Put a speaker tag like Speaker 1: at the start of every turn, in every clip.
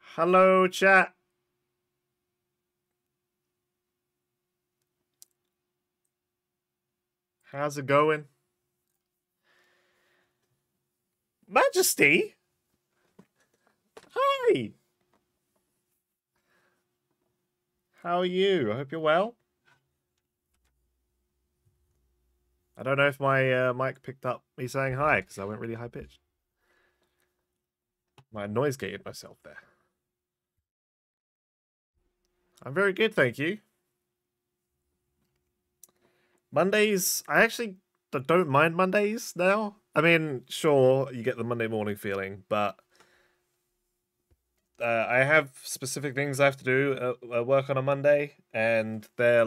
Speaker 1: Hello, chat. How's it going? Majesty? Hi. How are you? I hope you're well. I don't know if my mic picked up me saying hi because I went really high pitched. My noise gated myself there. I'm very good, thank you. Mondays, I actually don't mind Mondays now. I mean, sure, you get the Monday morning feeling, but I have specific things I have to do at work on a Monday, and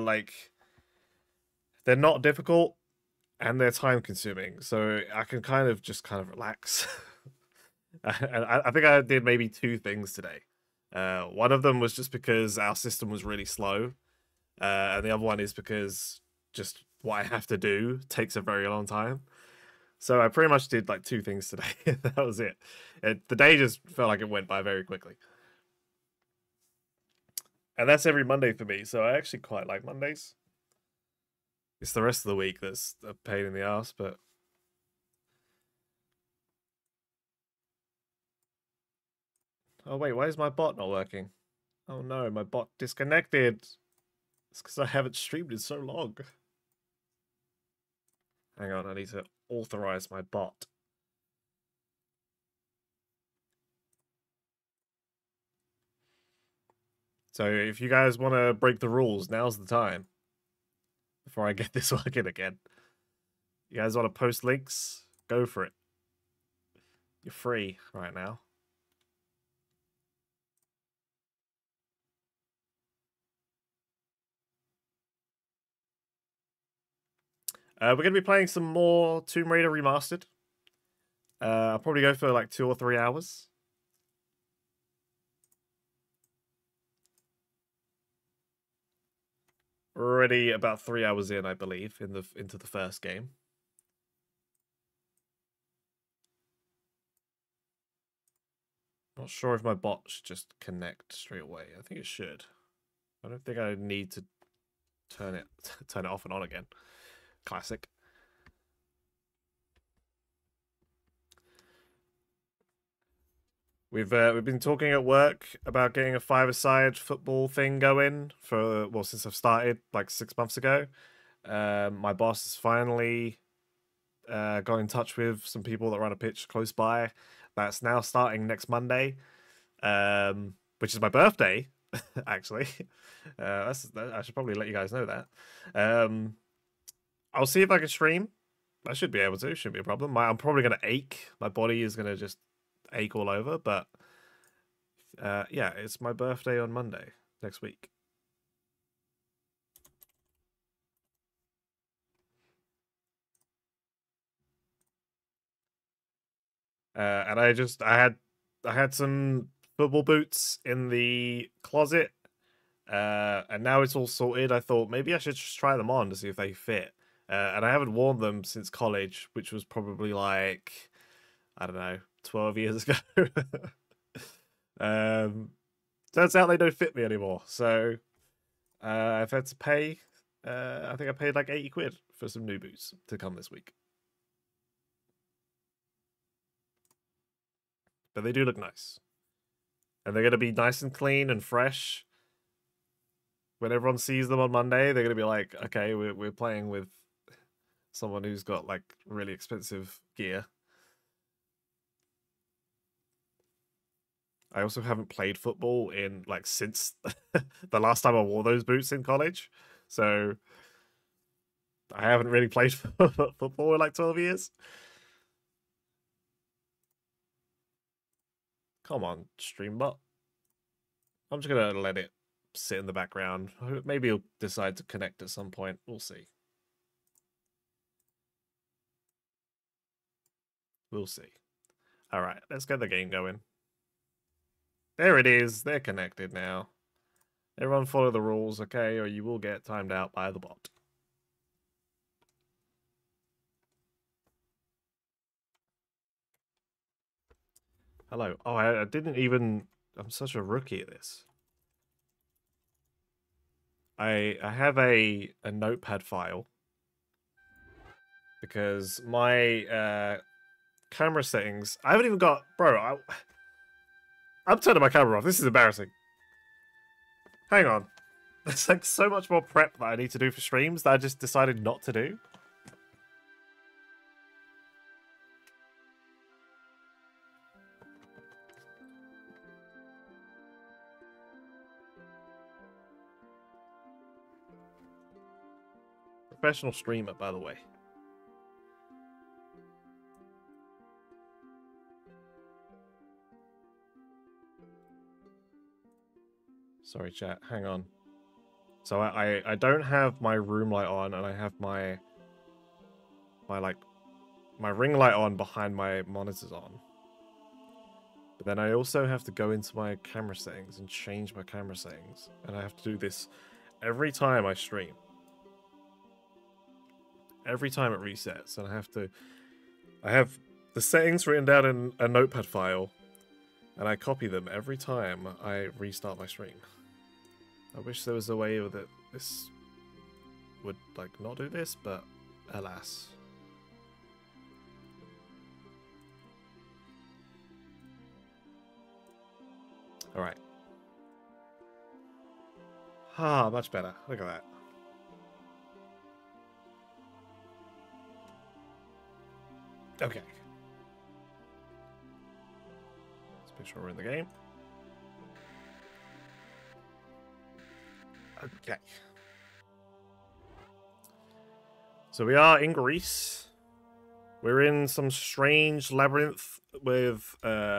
Speaker 1: they're not difficult and they're time consuming, so I can kind of relax. And I think I did maybe two things today. One of them was just because our system was really slow, and the other one is because just what I have to do takes a very long time. So I pretty much did like two things today. That was it. The day just felt like it went by very quickly. And that's every Monday for me, so I actually quite like Mondays. It's the rest of the week that's a pain in the ass, but oh wait, why is my bot not working? Oh no, my bot disconnected. It's because I haven't streamed in so long. Hang on, I need to authorize my bot. So if you guys want to break the rules, now's the time. Before I get this working again. You guys want to post links? Go for it. You're free right now. We're going to be playing some more Tomb Raider Remastered. I'll probably go for like 2 or 3 hours. We're already about 3 hours in, I believe, into the first game. Not sure if my bot should just connect straight away. I think it should. I don't think I need to turn it off and on again. Classic. We've been talking at work about getting a five-a-side football thing going for since I've started like 6 months ago. My boss has finally got in touch with some people that run a pitch close by. That's now starting next Monday, which is my birthday, actually. I should probably let you guys know that. I'll see if I can stream. I should be able to. Shouldn't be a problem. I'm probably gonna ache. My body is gonna just ache all over. But yeah, it's my birthday on Monday next week. And I had some football boots in the closet, and now it's all sorted. I thought maybe I should just try them on to see if they fit. And I haven't worn them since college, which was probably like, I don't know, 12 years ago. um, Turns out they don't fit me anymore. So I've had to pay. I think I paid like 80 quid for some new boots to come this week. But they do look nice. And they're going to be nice and clean and fresh. When everyone sees them on Monday, they're going to be like, okay, we're playing with someone who's got like really expensive gear. I also haven't played football in like since the last time I wore those boots in college. So I haven't really played football in like 12 years. Come on, Streambot. I'm just gonna let it sit in the background. Maybe he'll decide to connect at some point. We'll see. We'll see. All right, let's get the game going. There it is. They're connected now. Everyone follow the rules, okay, or you will get timed out by the bot. Hello. Oh, I didn't even I'm such a rookie at this. I have a notepad file because my camera settings. I haven't even got, bro. I'm turning my camera off. This is embarrassing. Hang on. There's like so much more prep that I need to do for streams that I just decided not to do. Professional streamer, by the way. Sorry, chat. Hang on. So I don't have my room light on, and I have my ring light on behind my monitors on. But then I also have to go into my camera settings and change my camera settings, and I have to do this every time I stream. Every time it resets, and I have the settings written down in a notepad file, and I copy them every time I restart my stream. I wish there was a way that this would, like, not do this, but alas. Alright. Ah, much better. Look at that. Okay. Let's make sure we're in the game. Okay. So we are in Greece. We're in some strange labyrinth with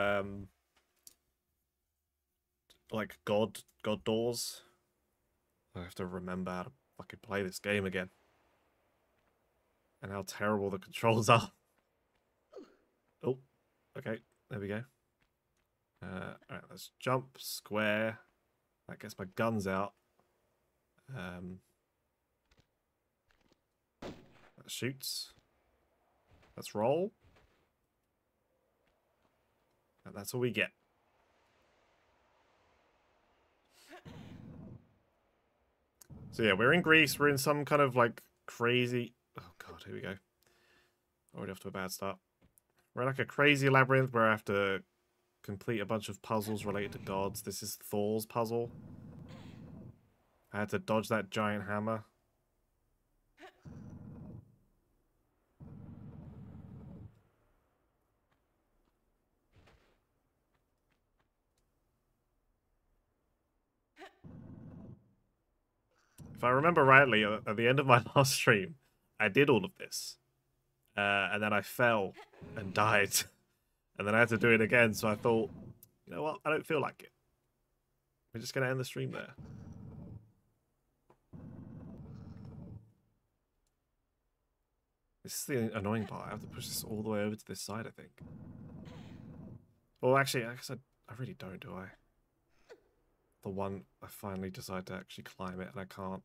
Speaker 1: like god doors. I have to remember how to fucking play this game again. And how terrible the controls are. Oh, okay, there we go. Alright, let's jump, square. That gets my guns out. That shoots. Let's roll. And that's all we get. So yeah, we're in Greece. We're in some kind of like crazy... Oh god, here we go. Already off to a bad start. We're in like a crazy labyrinth where I have to complete a bunch of puzzles related to gods. This is Thor's puzzle. I had to dodge that giant hammer. If I remember rightly, at the end of my last stream, I did all of this. And then I fell and died. And then I had to do it again, so I thought, you know what, I don't feel like it. We're just going to end the stream there. This is the annoying part. I have to push this all the way over to this side, I think. Well, actually, I guess I really don't, do I? The one I finally decide to actually climb it, and I can't.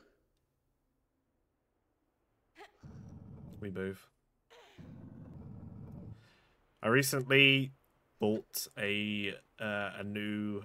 Speaker 1: We move. I recently bought a new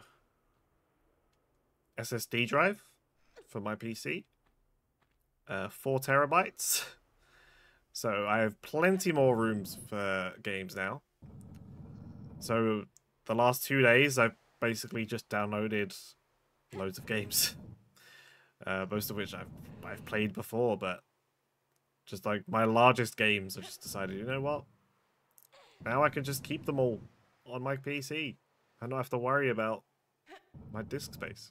Speaker 1: SSD drive for my PC. 4 terabytes. So I have plenty more rooms for games now. So the last 2 days, I've basically just downloaded loads of games. Most of which I've played before, but just like my largest games, I just decided, you know what? Now I can just keep them all on my PC. I don't have to worry about my disk space.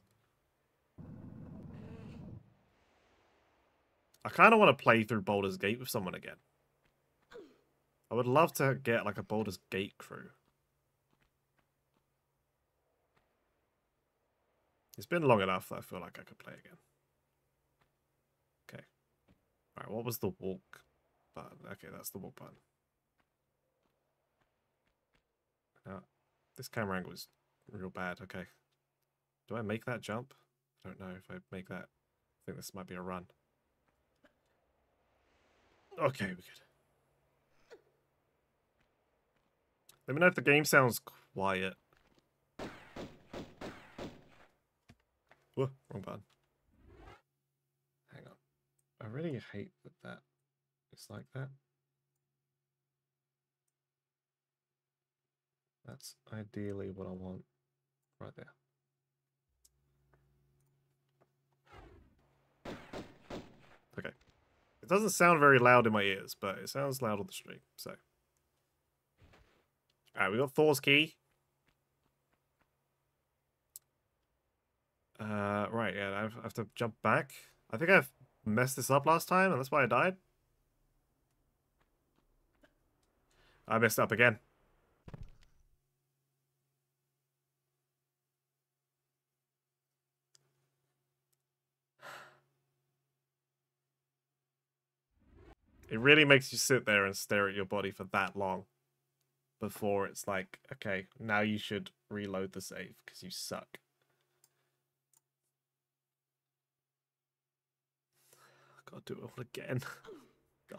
Speaker 1: I kind of want to play through Baldur's Gate with someone again. I would love to get like a Baldur's Gate crew. It's been long enough that I feel like I could play again. Okay. Alright, what was the walk button? Okay, that's the walk button. Now, this camera angle is real bad. Okay. Do I make that jump? I don't know if I make that. I think this might be a run. Okay, we're good. Let me know if the game sounds quiet. Whoa, wrong button. Hang on. I really hate that it's like that. That's ideally what I want right there. Okay. It doesn't sound very loud in my ears, but it sounds loud on the stream, so. Alright, we got Thor's key. Right, yeah, I have to jump back. I think I've messed this up last time, and that's why I died. I messed up again. It really makes you sit there and stare at your body for that long before it's like, okay, now you should reload the save because you suck. Gotta do it all again. God.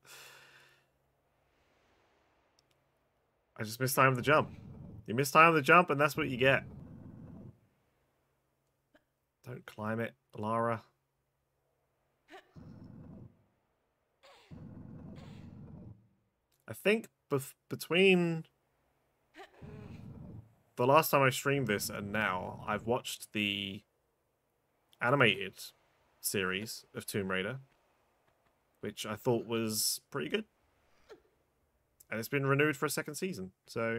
Speaker 1: I just mistimed the jump. You mistimed the jump and that's what you get. Don't climb it, Lara. I think between the last time I streamed this and now, I've watched the animated series of Tomb Raider, which I thought was pretty good. And it's been renewed for a second season, so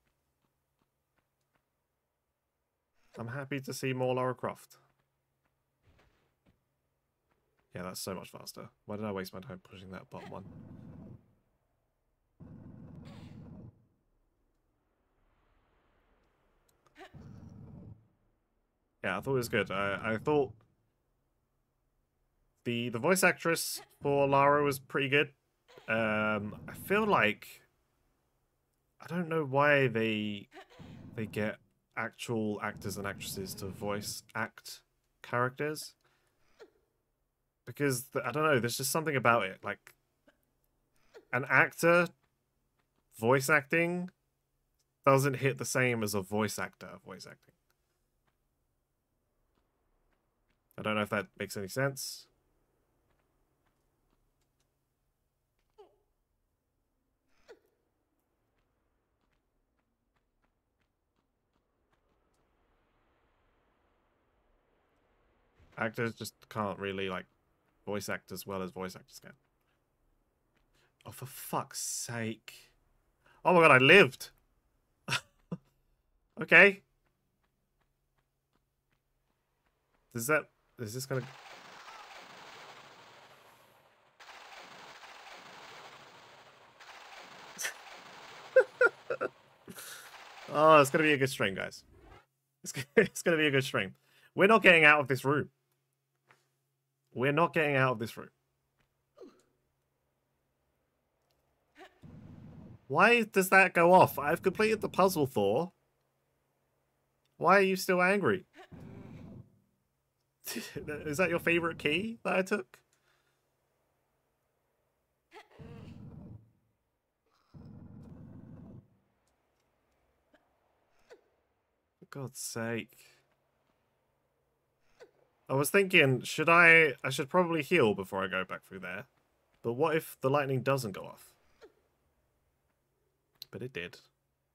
Speaker 1: I'm happy to see more Lara Croft. Yeah, that's so much faster. Why did I waste my time pushing that bottom one? Yeah, I thought it was good. I thought the voice actress for Lara was pretty good. I feel like I don't know why they get actual actors and actresses to voice act characters, because I don't know, there's just something about it. Like, an actor voice acting doesn't hit the same as a voice actor voice acting. I don't know if that makes any sense. Actors just can't really, like, voice act as well as voice actors can. Oh, for fuck's sake. Oh my god, I lived! Okay. Is this gonna... Oh, it's gonna be a good stream, guys. It's gonna be a good stream. We're not getting out of this room. We're not getting out of this room. Why does that go off? I've completed the puzzle, Thor. Why are you still angry? Is that your favorite key that I took? For God's sake. I was thinking, I should probably heal before I go back through there. But what if the lightning doesn't go off? But it did.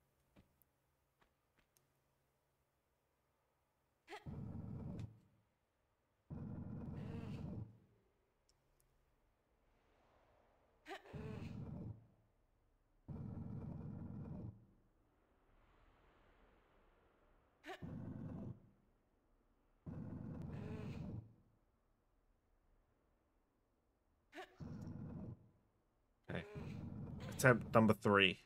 Speaker 1: Okay. Attempt number 3.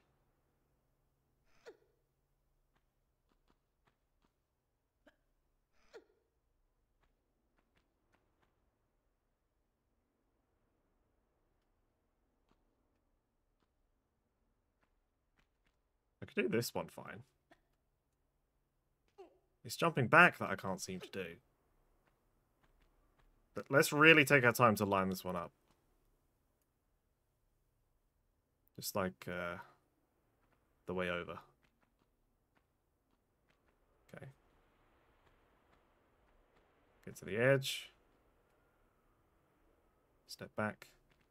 Speaker 1: I could do this one fine. It's jumping back that I can't seem to do. But let's really take our time to line this one up. Just like the way over. Okay. Get to the edge. Step back.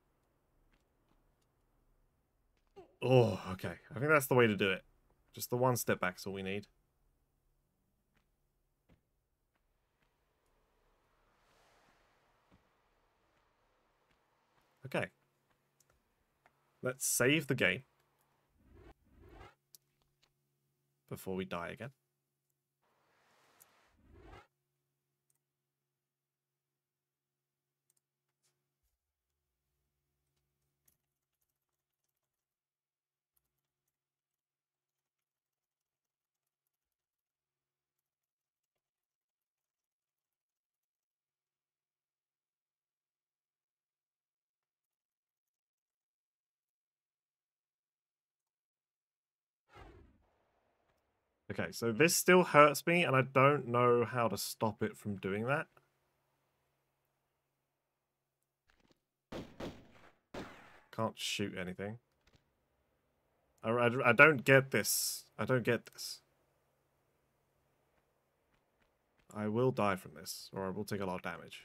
Speaker 1: Oh, okay. I think that's the way to do it. Just the one step back's all we need. Okay. Let's save the game before we die again. Okay, so this still hurts me, and I don't know how to stop it from doing that. Can't shoot anything. I don't get this. I don't get this. I will die from this, or I will take a lot of damage.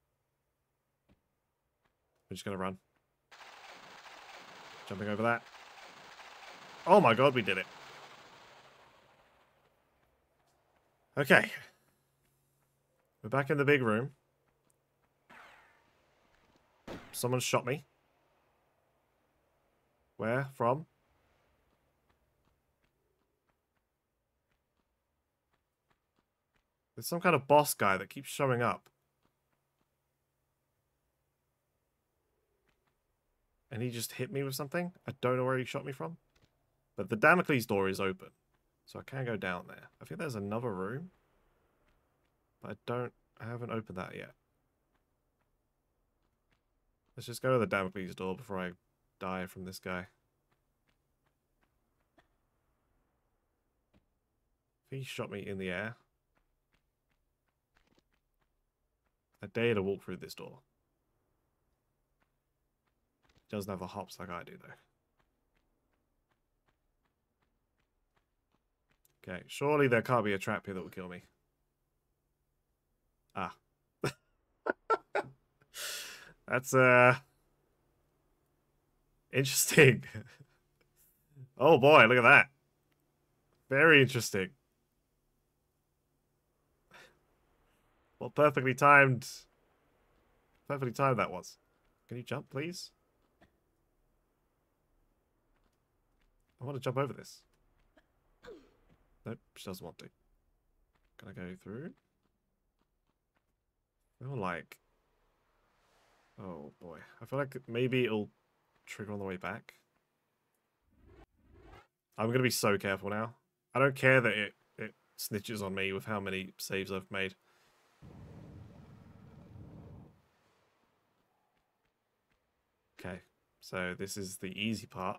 Speaker 1: I'm just gonna run. Jumping over that. Oh my god, we did it. Okay. We're back in the big room. Someone shot me. Where from? There's some kind of boss guy that keeps showing up. And he just hit me with something. I don't know where he shot me from. But the Damocles door is open. So I can go down there. I think there's another room. But I haven't opened that yet. Let's just go to the Damocles door before I die from this guy. He shot me in the air. I dare to walk through this door. He doesn't have the hops like I do, though. Okay, surely there can't be a trap here that will kill me. Ah. That's, interesting. Oh boy, look at that. Very interesting. What perfectly timed that was. Can you jump, please? I want to jump over this. Nope, she doesn't want to. Can I go through? I feel like... Oh boy. I feel like maybe it'll trigger on the way back. I'm going to be so careful now. I don't care that it snitches on me with how many saves I've made. Okay, so this is the easy part.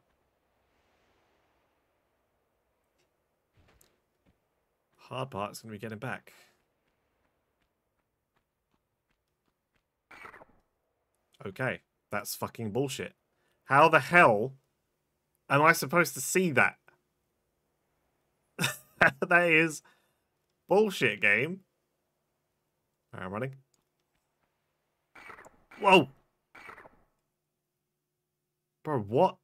Speaker 1: Hard part is going to be getting back. Okay, that's fucking bullshit. How the hell am I supposed to see that? That is bullshit, game. Alright, I'm running. Whoa! Bro, what?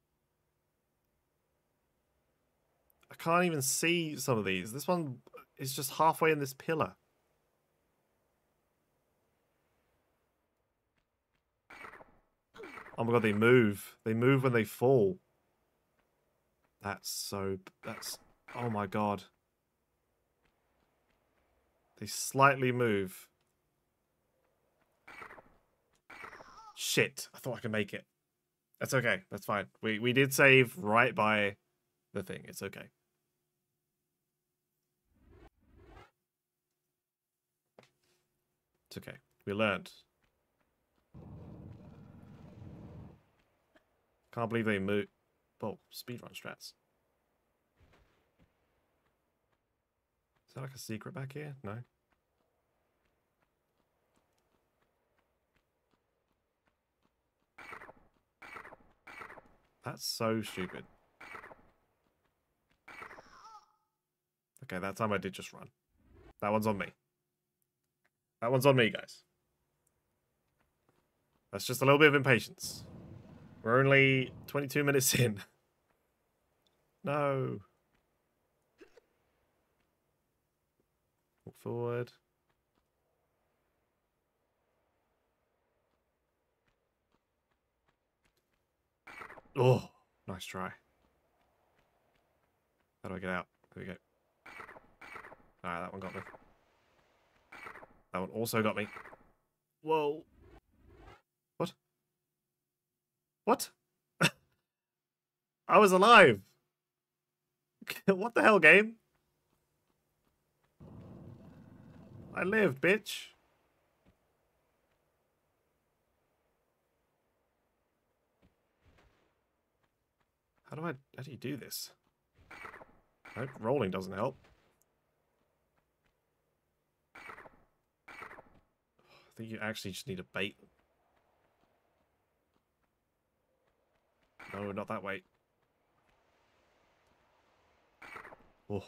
Speaker 1: I can't even see some of these. This one is just halfway in this pillar. Oh my god, they move. They move when they fall. That's... Oh my god. They slightly move. Shit. I thought I could make it. That's okay. That's fine. We did save right by the thing. It's okay. It's okay. We learned. Can't believe they move. Oh, speedrun strats. Is that like a secret back here? No. That's so stupid. Okay, that time I did just run. That one's on me. That one's on me, guys. That's just a little bit of impatience. We're only 22 minutes in. No. Walk forward. Oh, nice try. How do I get out? There we go. Alright, that one got me. That one also got me. Whoa. What? What? I was alive. What the hell, game? I lived, bitch. How do you do this? Nope, rolling doesn't help. I think you actually just need to bait them. No, not that way. Oh.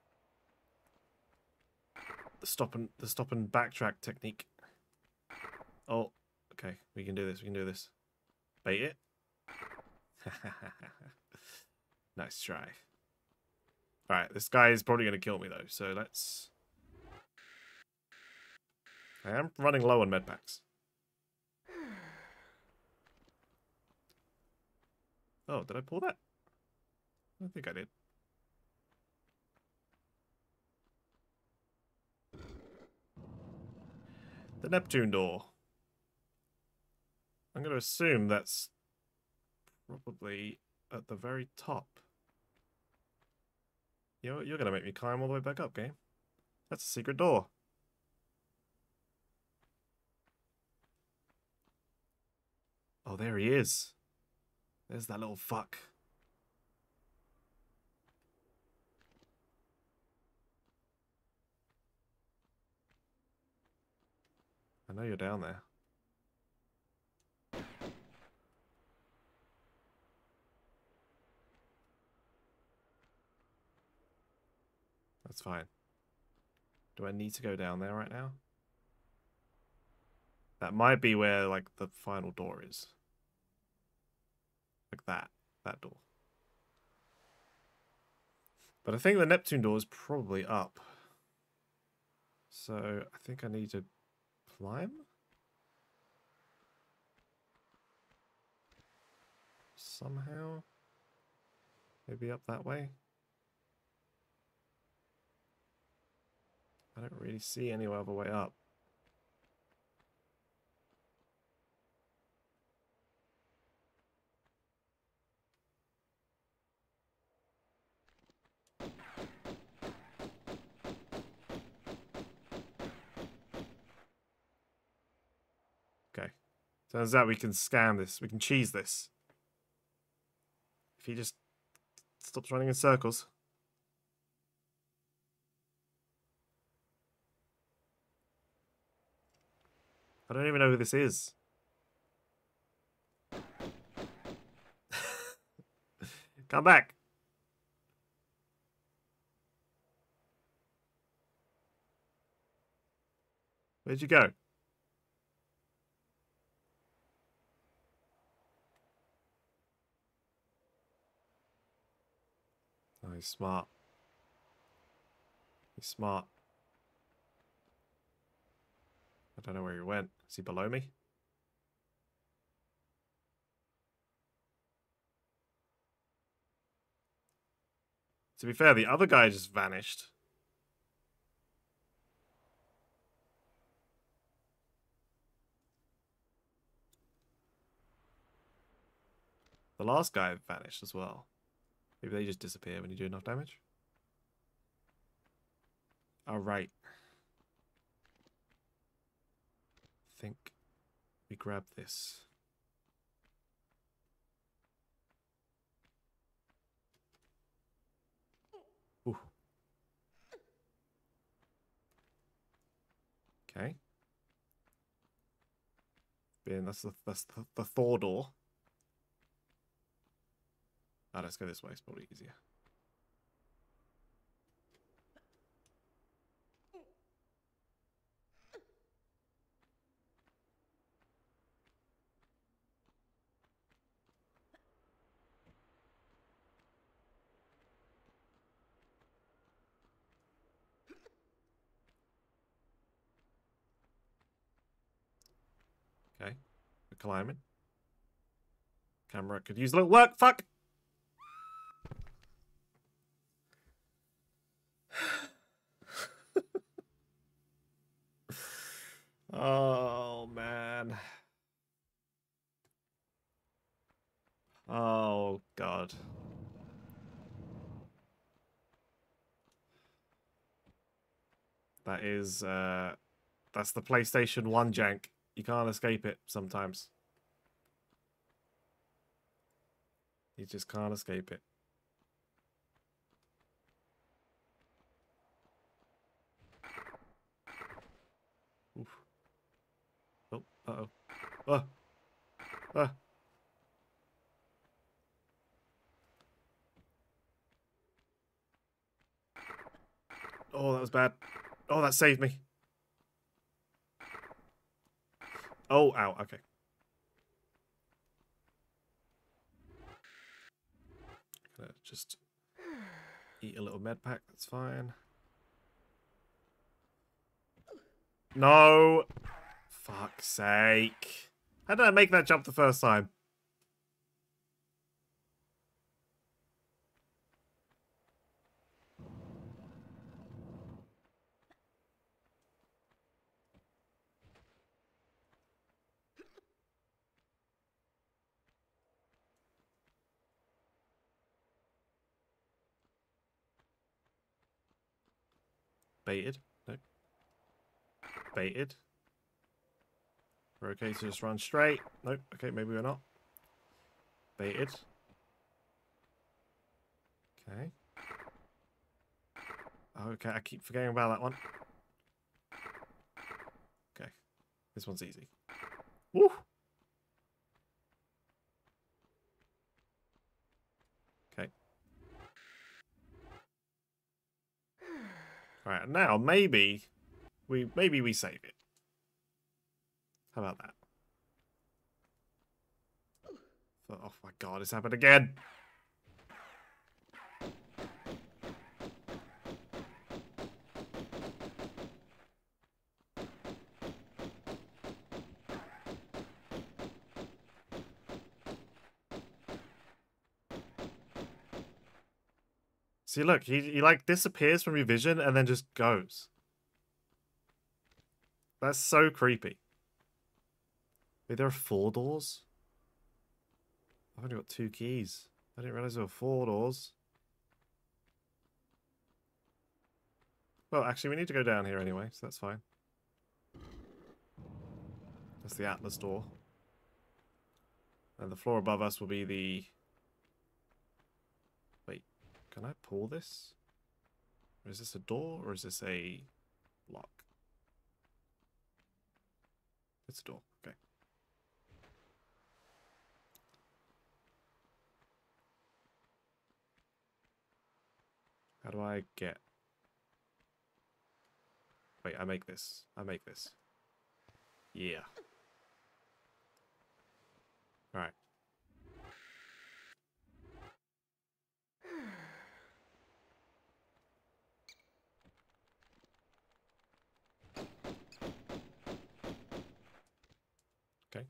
Speaker 1: The stop and backtrack technique. Oh, okay. We can do this. We can do this. Bait it. Nice try. Alright, this guy is probably going to kill me, though. So let's... I am running low on medpacks. Oh, did I pull that? I think I did. The Neptune door. I'm going to assume that's probably at the very top. You're going to make me climb all the way back up, game. That's a secret door. Oh, there he is. There's that little fuck. I know you're down there. That's fine. Do I need to go down there right now? That might be where, like, the final door is. Like that. That door. But I think the Neptune door is probably up. So, I think I need to climb? Somehow? Maybe up that way? I don't really see any other way up. Okay. Turns out we can scam this. We can cheese this. If he just stops running in circles. I don't even know who this is. Come back. Where'd you go? Oh, he's smart. He's smart. I don't know where he went. Is he below me? To be fair, the other guy just vanished. The last guy vanished as well. Maybe they just disappear when you do enough damage. Alright. I think we grab this. Ooh. Okay. That's the Thor door. Ah, let's go this way. It's probably easier. We're climbing. Camera could use a little work. Fuck! Oh, man. Oh, God. That is, that's the PlayStation 1 jank. You can't escape it sometimes. You just can't escape it. Oof. Oh, uh-oh. Oh. Oh. Oh, that was bad. Oh, that saved me. Oh, ow, okay. Gonna just eat a little med pack, that's fine. No! Fuck's sake. How did I make that jump the first time? Baited? No. Baited? We're okay to just run straight. Nope. Okay, maybe we're not. Baited. Okay. Okay, I keep forgetting about that one. Okay. This one's easy. Woo! Okay. Alright, now maybe we save it. How about that? Oh my god, it's happened again! See, look, he like disappears from your vision and then just goes. That's so creepy. Wait, there are 4 doors? I've only got 2 keys. I didn't realize there were 4 doors. Well, actually, we need to go down here anyway, so that's fine. That's the Atlas door. And the floor above us will be the... Wait, can I pull this? Or is this a door, or is this a lock? It's a door, okay. How do I get... Wait, I make this. I make this. Yeah. Alright. Okay.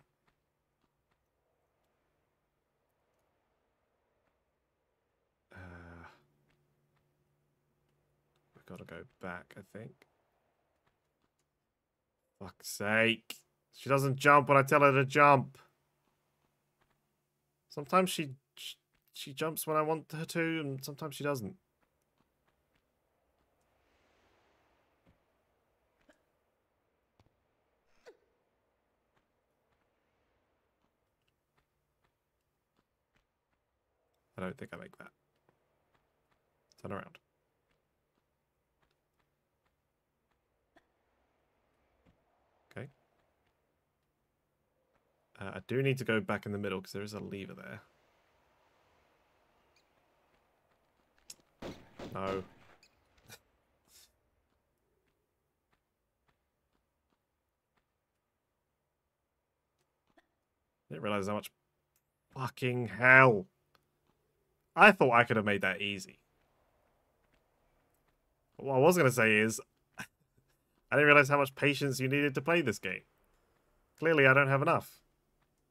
Speaker 1: We've got to go back, I think. Fuck's sake. She doesn't jump when I tell her to jump. Sometimes she jumps when I want her to, and sometimes she doesn't. I don't think I make that. Turn around. Okay. I do need to go back in the middle because there is a lever there. No. Didn't realize how much fucking hell. I thought I could have made that easy. But what I was going to say is, I didn't realize how much patience you needed to play this game. Clearly, I don't have enough.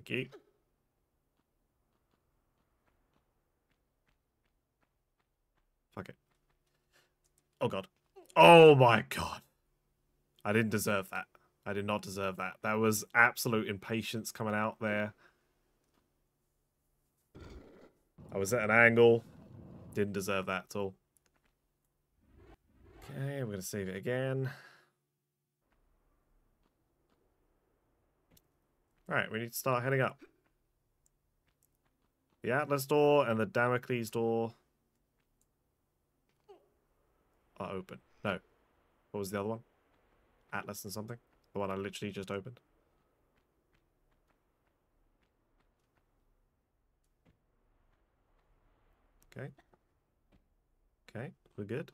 Speaker 1: Thank you. Fuck it. Oh god. Oh my god. I didn't deserve that. I did not deserve that. That was absolute impatience coming out there. I was at an angle. Didn't deserve that at all. Okay, we're going to save it again. Alright, we need to start heading up. The Atlas door and the Damocles door are open. No. What was the other one? Atlas and something? The one I literally just opened. Okay. Okay, we're good.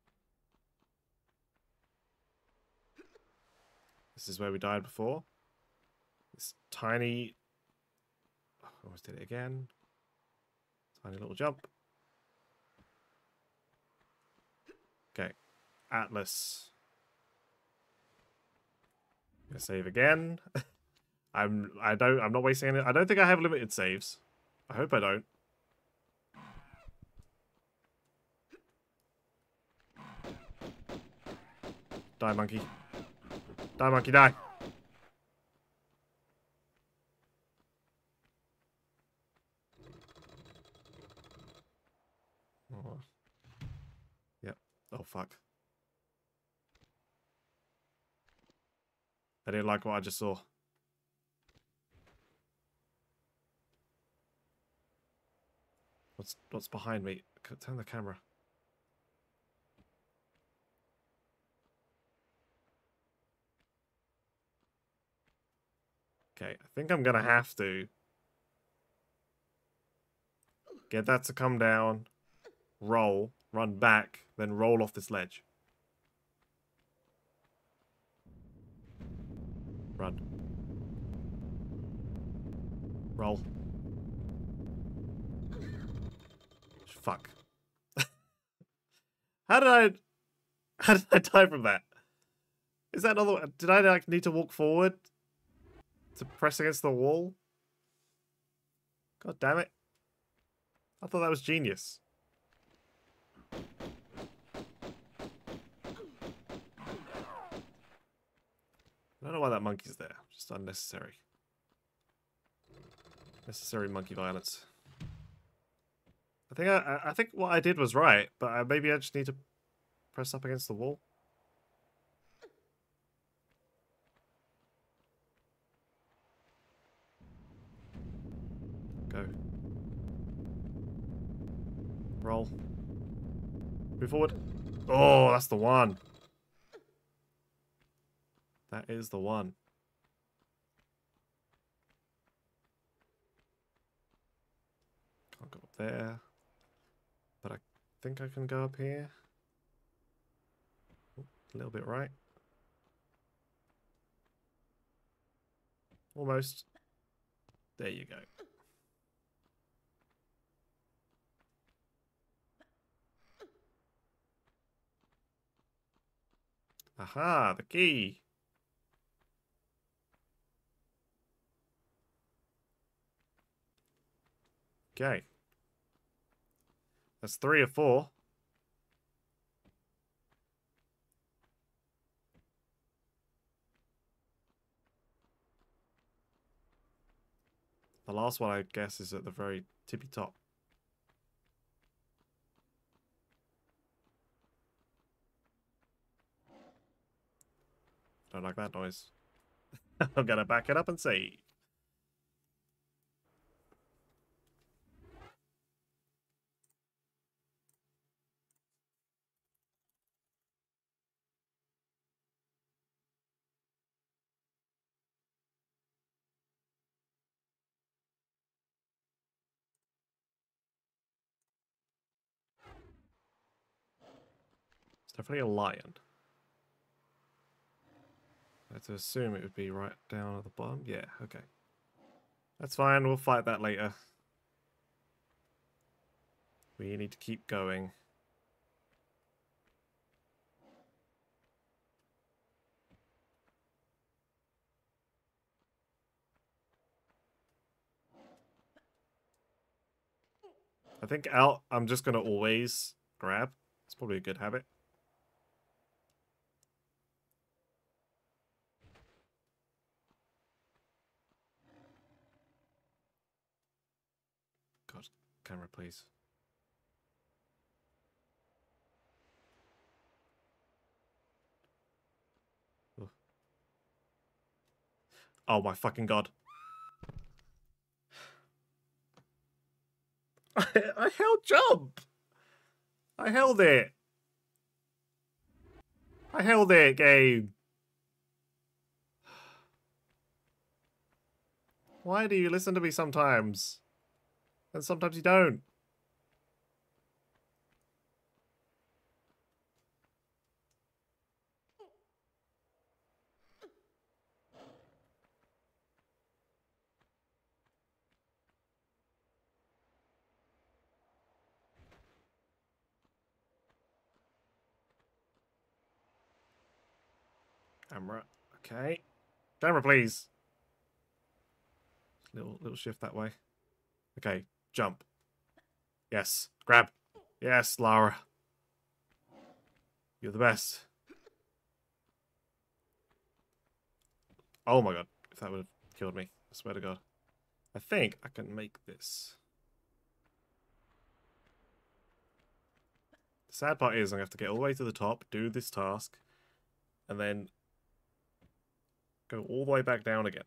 Speaker 1: This is where we died before. This tiny... Oh, almost did it again. Tiny little jump. Okay. Atlas. Gonna save again. I'm not wasting any. I don't think I have limited saves. I hope I don't. Die, monkey. Die, monkey, die. Oh. Yep. Oh, fuck. I didn't like what I just saw. What's behind me? Turn the camera. Okay, I think I'm gonna have to get that to come down, roll, run back, then roll off this ledge. Run. Roll. Fuck. How did I die from that? Is that another one? Did I like need to walk forward to press against the wall? God damn it. I thought that was genius. I don't know why that monkey's there. Just unnecessary. Necessary monkey violence. I think what I did was right, but maybe I just need to press up against the wall. Go. Roll. Move forward. Oh, that's the one. That is the one. Can't go up there. But I think I can go up here. Oh, a little bit right. Almost. There you go. Aha, the key. Okay. That's 3 or 4. The last one, I guess, is at the very tippy top. Don't like that noise. I'm gonna back it up and see. It's definitely a lion. I have to assume it would be right down at the bottom. Yeah, okay. That's fine, we'll fight that later. We need to keep going. I think out, I'm just going to always grab. It's probably a good habit. God, camera, please. Ugh. Oh my fucking God. I held jump. I held it. I held it, game. Why do you listen to me sometimes? And sometimes you don't. Camera. Okay. Camera, please. Little shift that way. Okay. Jump. Yes. Grab. Yes, Lara. You're the best. Oh my God. If that would have killed me. I swear to God. I think I can make this. The sad part is I'm going to have to get all the way to the top, do this task, and then go all the way back down again.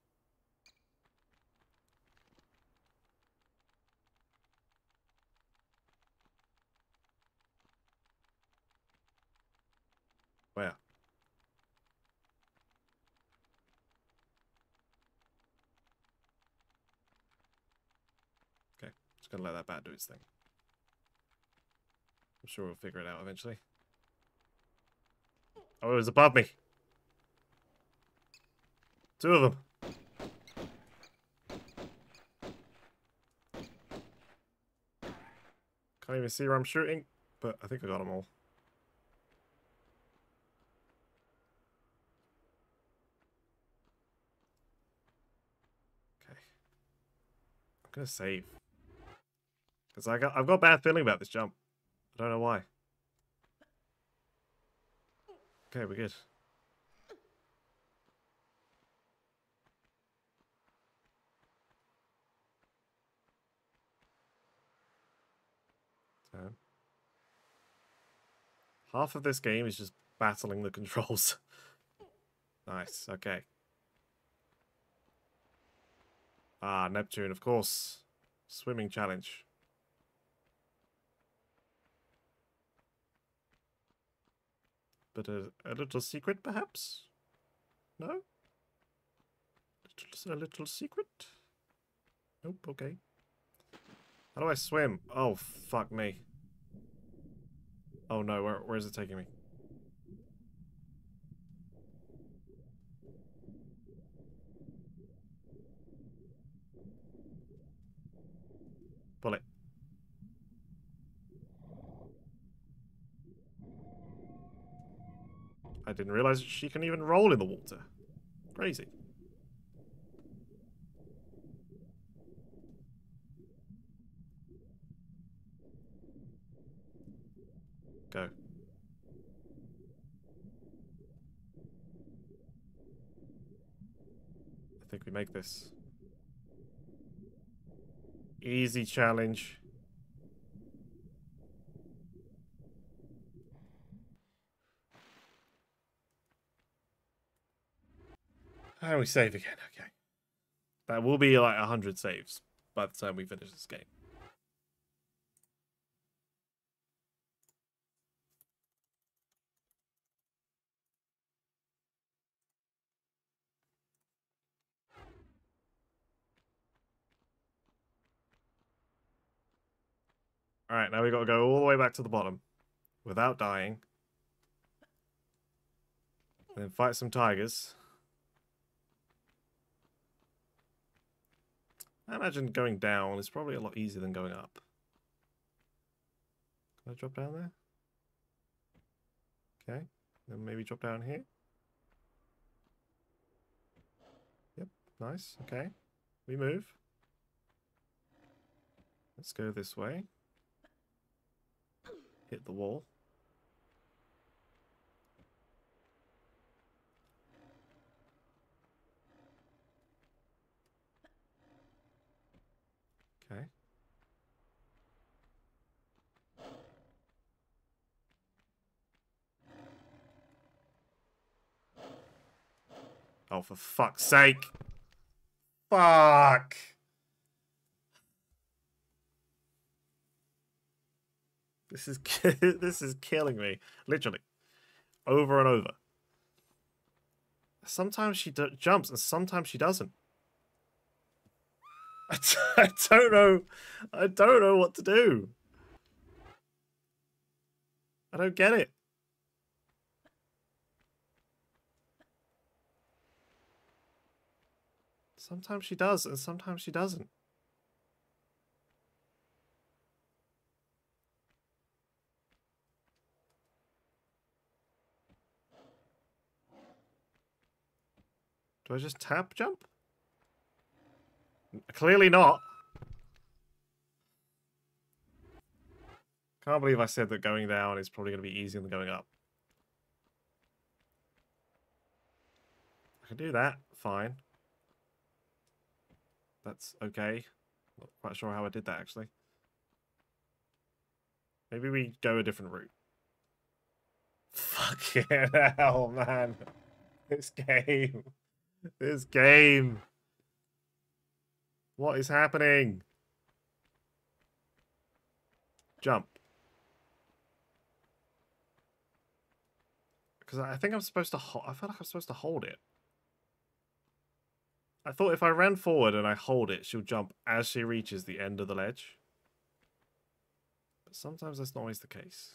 Speaker 1: Where? Okay, just gonna let that bat do its thing. I'm sure we'll figure it out eventually. Oh, it was above me. Two of them. Can't even see where I'm shooting, but I think I got them all. Okay. I'm gonna save. Because I've got a bad feeling about this jump. I don't know why. Okay, we're good. So, half of this game is just battling the controls. Nice, okay. Ah, Neptune, of course. Swimming challenge. But a little secret, perhaps? No? A little secret? Nope, okay. How do I swim? Oh, fuck me. Oh no, where is it taking me? Pull it. I didn't realize she can even roll in the water. Crazy. Go. I think we make this. Easy challenge. And we save again, okay. That will be like 100 saves by the time we finish this game. Alright, now we got to go all the way back to the bottom without dying. And then fight some tigers. I imagine going down is probably a lot easier than going up. Can I drop down there? Okay. Then maybe drop down here. Yep. Nice. Okay. We move. Let's go this way. Hit the wall. Okay. Oh, for fuck's sake. Fuck. This is this is killing me. Literally. Over and over. Sometimes she jumps and sometimes she doesn't. I don't know. I don't know what to do. I don't get it. Sometimes she does and sometimes she doesn't. Do I just tap jump? Clearly not. Can't believe I said that going down is probably going to be easier than going up. I can do that. Fine. That's okay. Not quite sure how I did that, actually. Maybe we go a different route. Fucking hell, man. This game. This game. What is happening? Jump. Because I think I'm supposed to I feel like I'm supposed to hold it. I thought if I ran forward and I hold it, she'll jump as she reaches the end of the ledge. But sometimes that's not always the case.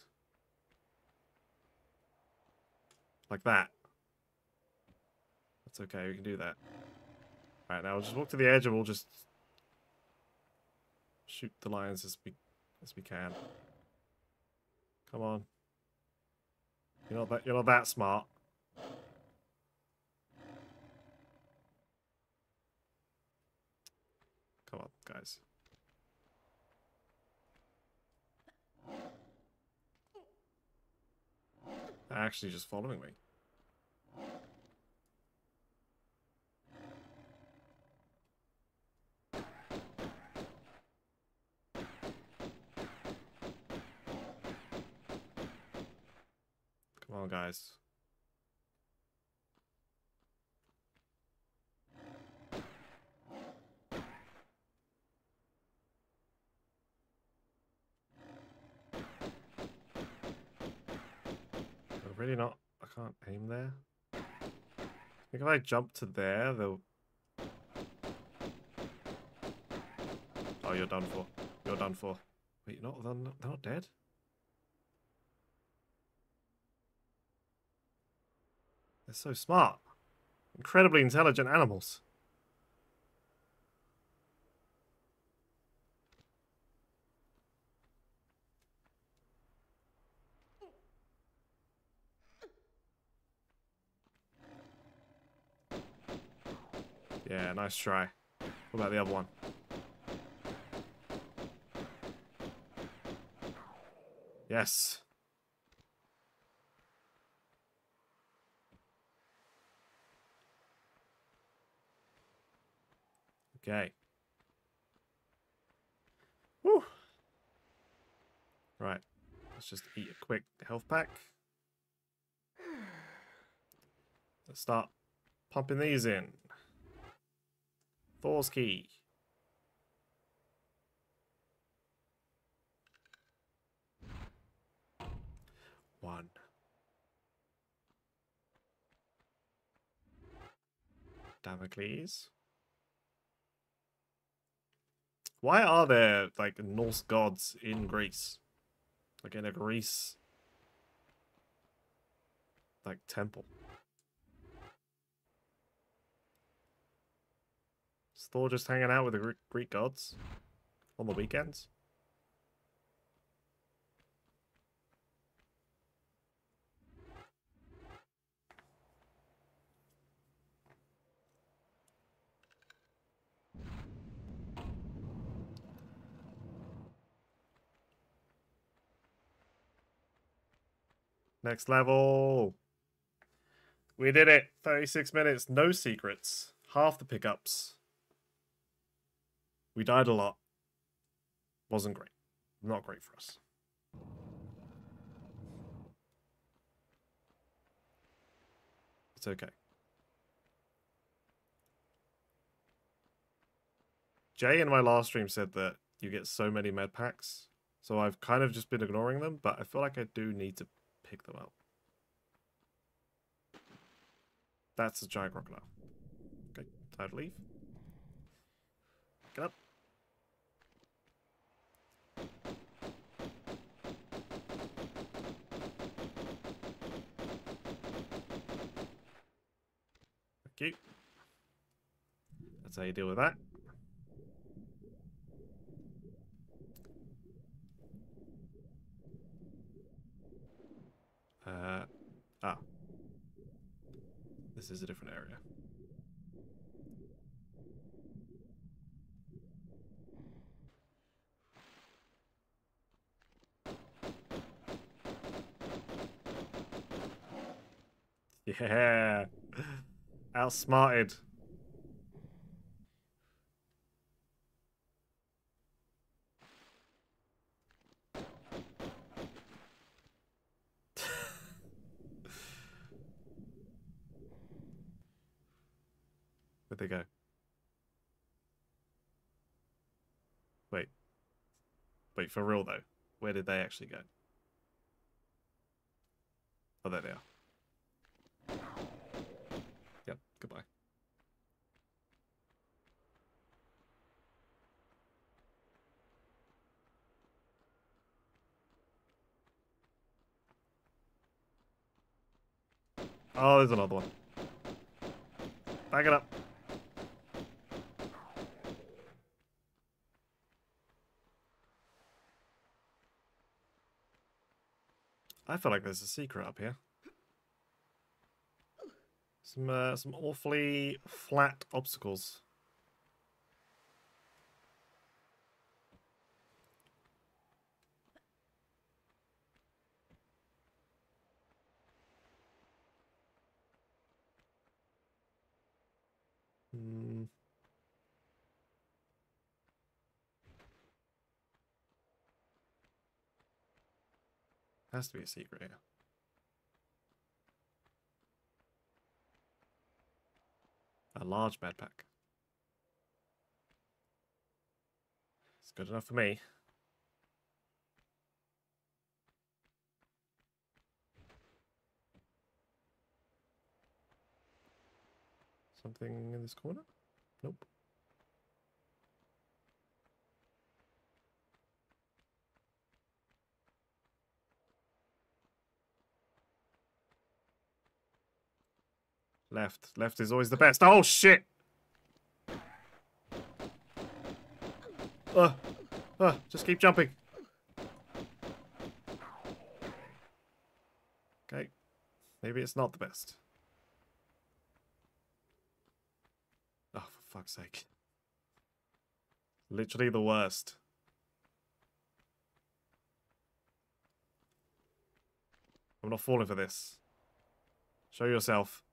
Speaker 1: Like that. That's okay, we can do that. Alright, now we'll just walk to the edge and we'll just shoot the lions as we can. Come on. You're not that smart. Come on, guys. They're actually just following me. Come on, guys. Really not. I can't aim there. I think if I jump to there, they'll... Oh, you're done for. You're done for. Wait, they're not dead? They're so smart. Incredibly intelligent animals. Yeah, nice try. What about the other one? Yes. Okay. Whew. Right. Let's just eat a quick health pack. Let's start pumping these in. Thor's key. One. Damocles. Why are there, like, Norse gods in Greece? Like, in a Greece, like, temple. Is Thor just hanging out with the Greek gods on the weekends? Next level. We did it. 36 minutes. No secrets. Half the pickups. We died a lot. Wasn't great. Not great for us. It's okay. Jay in my last stream said that you get so many med packs, so I've kind of just been ignoring them, but I feel like I do need to pick them up. That's a giant crocodile. Okay, time to leave. Get up. Thank you. That's how you deal with that. Ah. This is a different area. Yeah. Outsmarted. Where'd they go? Wait. Wait, for real though. Where did they actually go? Oh, there they are. Yep, goodbye. Oh, there's another one. Back it up. I feel like there's a secret up here. Some awfully flat obstacles. Hmm. Has to be a secret here. A large backpack. It's good enough for me. Something in this corner? Nope. Left. Left is always the best. Oh, shit! Just keep jumping. Okay. Maybe it's not the best. Oh, for fuck's sake. Literally the worst. I'm not falling for this. Show yourself.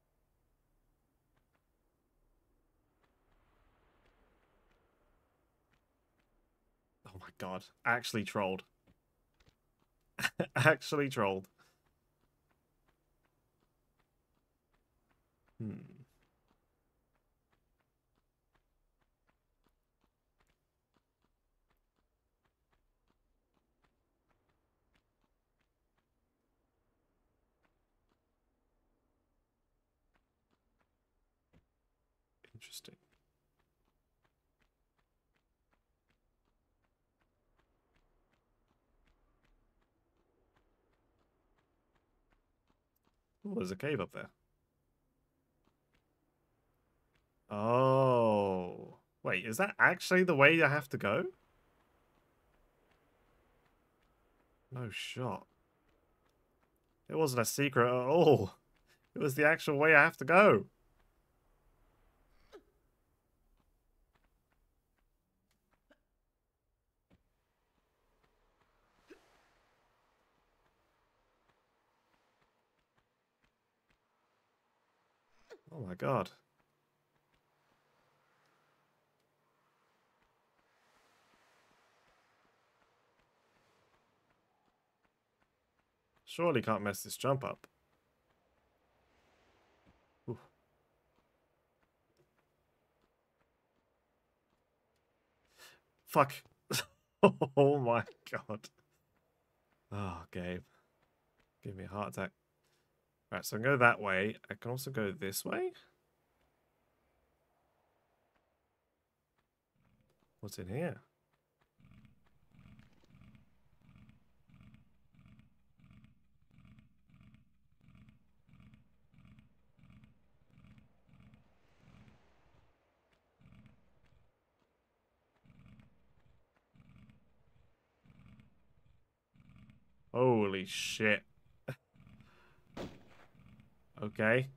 Speaker 1: Oh my god. Actually trolled. Actually trolled. Hmm. Interesting. Oh, there's a cave up there. Oh. Wait, is that actually the way I have to go? No shot. It wasn't a secret at all. It was the actual way I have to go. Oh my god. Surely can't mess this jump up. Ooh. Fuck. Oh my god. Oh, Gabe. Give me a heart attack. Right, so I can go that way. I can also go this way. What's in here? Holy shit. Okay.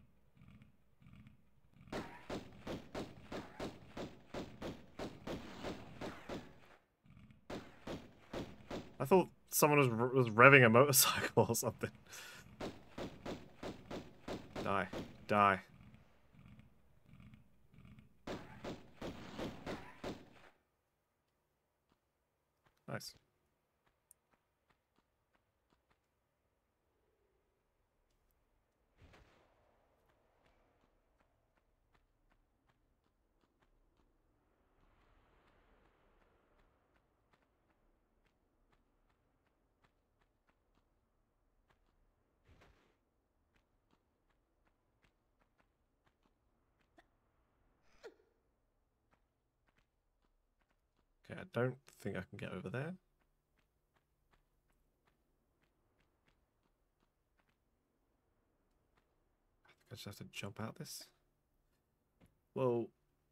Speaker 1: I thought someone was revving a motorcycle or something. Die. Die. Nice. Okay, I don't think I can get over there. I just have to jump out this. Whoa.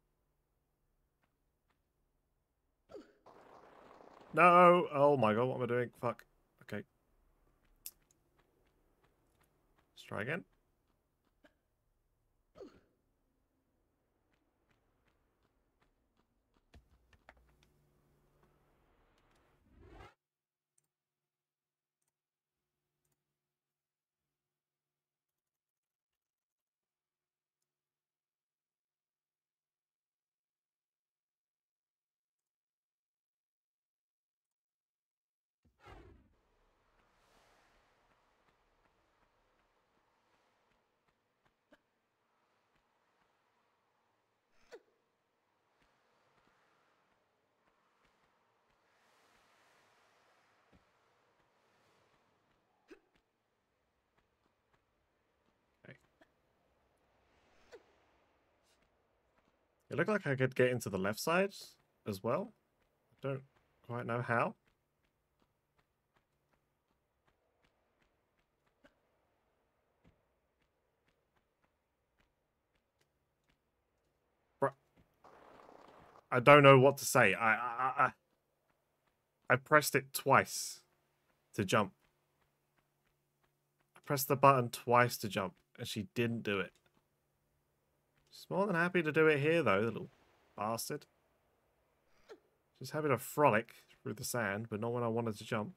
Speaker 1: No! Oh my god, what am I doing? Fuck. Okay. Let's try again. Okay. It looked like I could get into the left side as well. I don't quite know how. I don't know what to say. I pressed it twice to jump. I pressed the button twice to jump, and she didn't do it. She's more than happy to do it here, though, the little bastard. She's happy to frolic through the sand, but not when I wanted to jump.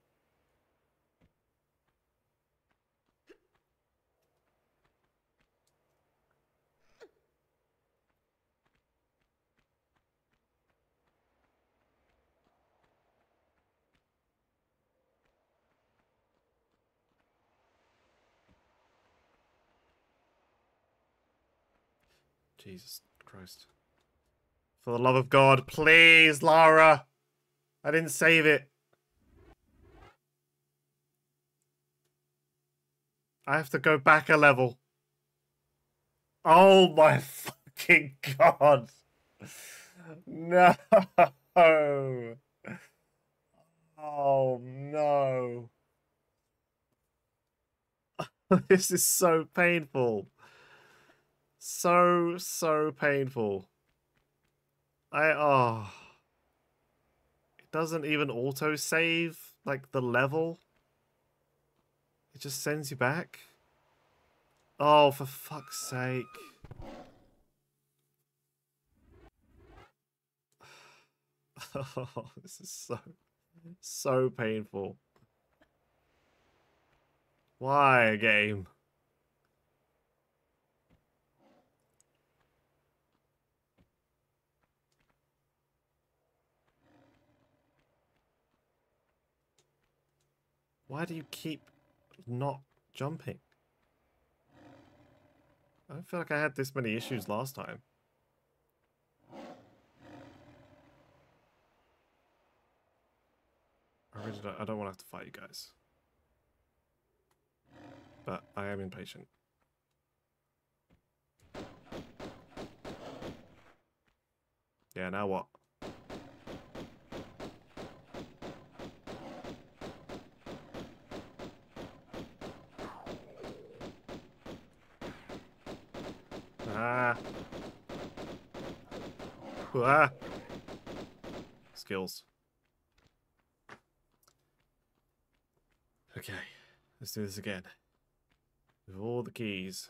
Speaker 1: Jesus Christ. For the love of God, please, Lara! I didn't save it. I have to go back a level. Oh my fucking god. No. Oh no. This is so painful. So painful. Oh. It doesn't even auto save like the level. It just sends you back. Oh, for fuck's sake. Oh, this is so painful. Why, game? Why do you keep not jumping? I don't feel like I had this many issues last time. I don't want to have to fight you guys. But I am impatient. Yeah, now what? Ah. Ah. Skills. Okay, let's do this again. With all the keys.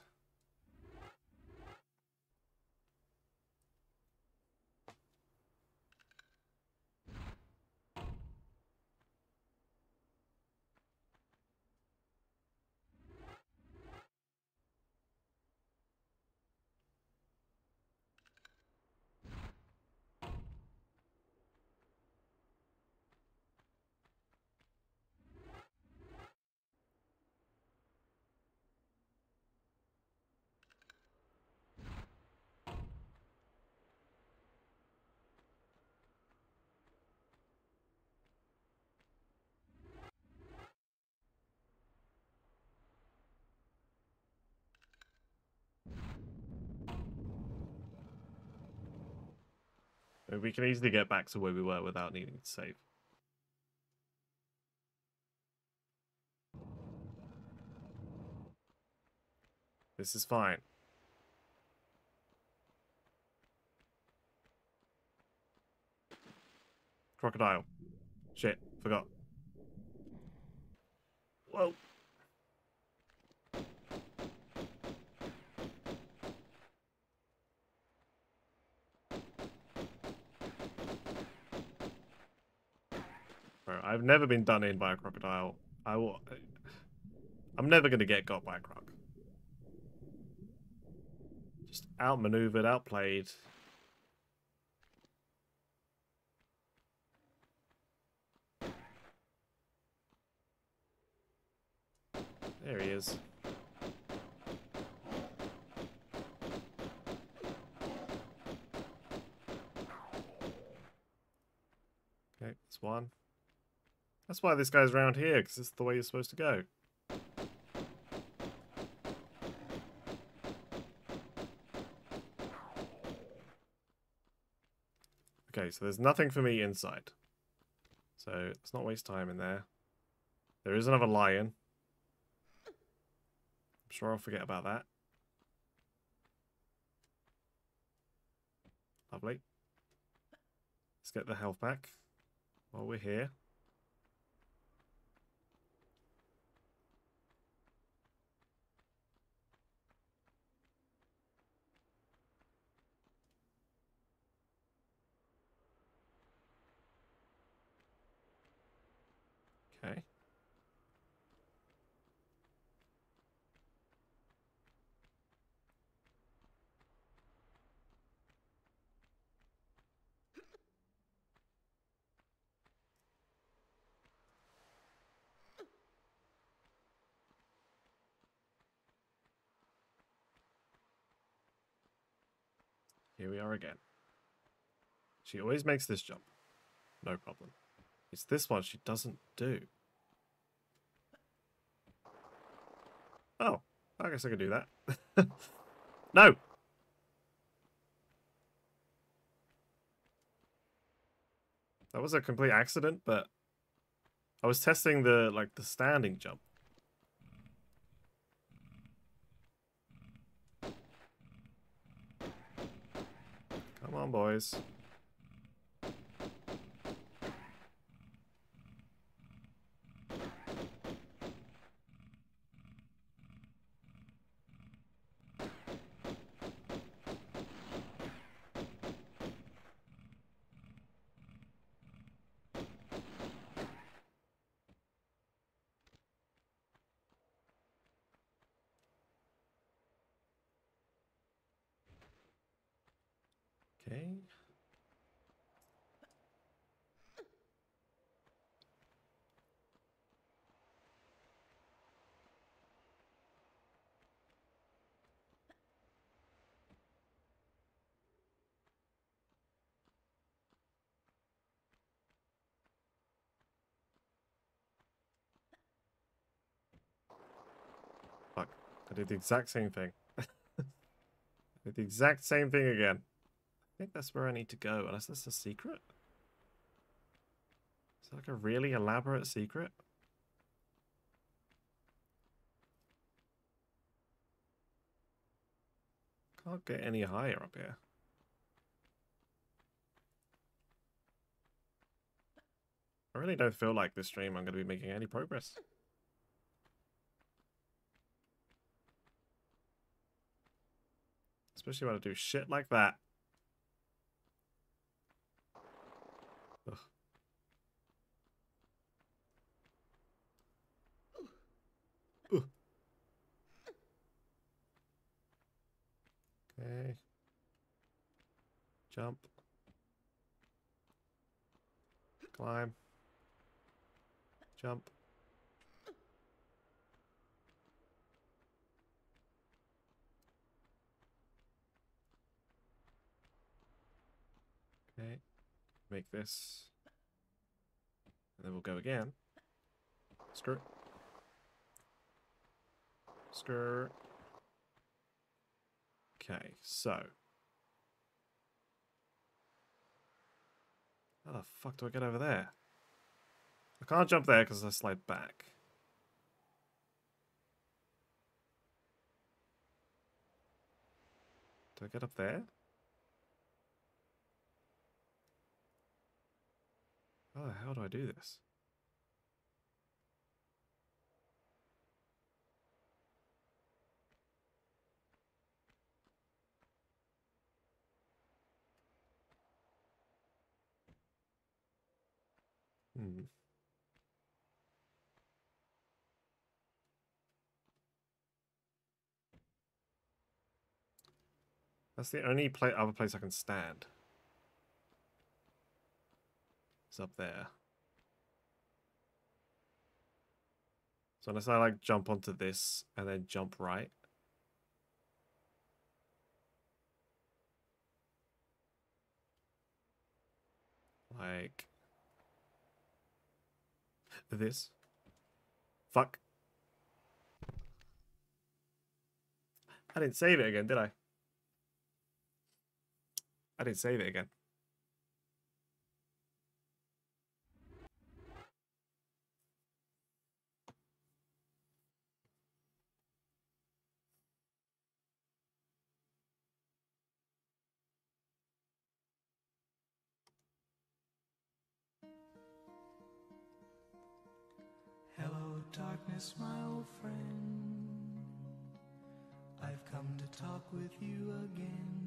Speaker 1: We can easily get back to where we were without needing to save. This is fine. Crocodile. Shit, forgot. Whoa. Bro, I've never been done in by a crocodile. I'm never gonna get got by a croc. Just outmaneuvered, outplayed. There he is. Okay, that's one. That's why this guy's around here, because this is the way you're supposed to go. Okay, so there's nothing for me inside. So let's not waste time in there. There is another lion. I'm sure I'll forget about that. Lovely. Let's get the health back while we're here. Okay. Here we are again. She always makes this jump. No problem. It's this one she doesn't do. Oh, I guess I can do that. No! That was a complete accident, but I was testing the standing jump. Come on, boys. Okay. I did the exact same thing. I did the exact same thing again. I think that's where I need to go, unless that's a secret. Is that like a really elaborate secret? Can't get any higher up here. I really don't feel like this stream I'm going to be making any progress. Especially when I do shit like that. Ugh. Okay. Jump. Climb. Jump. Okay. Make this. And then we'll go again. Skirt. Skirt. Okay, so. How the fuck do I get over there? I can't jump there because I slide back. Do I get up there? How the hell do I do this? Hmm. That's the only other place I can stand. It's up there. So unless I like jump onto this and then jump right. Like this. Fuck. I didn't save it again, did I? I didn't save it again.
Speaker 2: Hello, darkness, my old friend. I've come to talk with you again,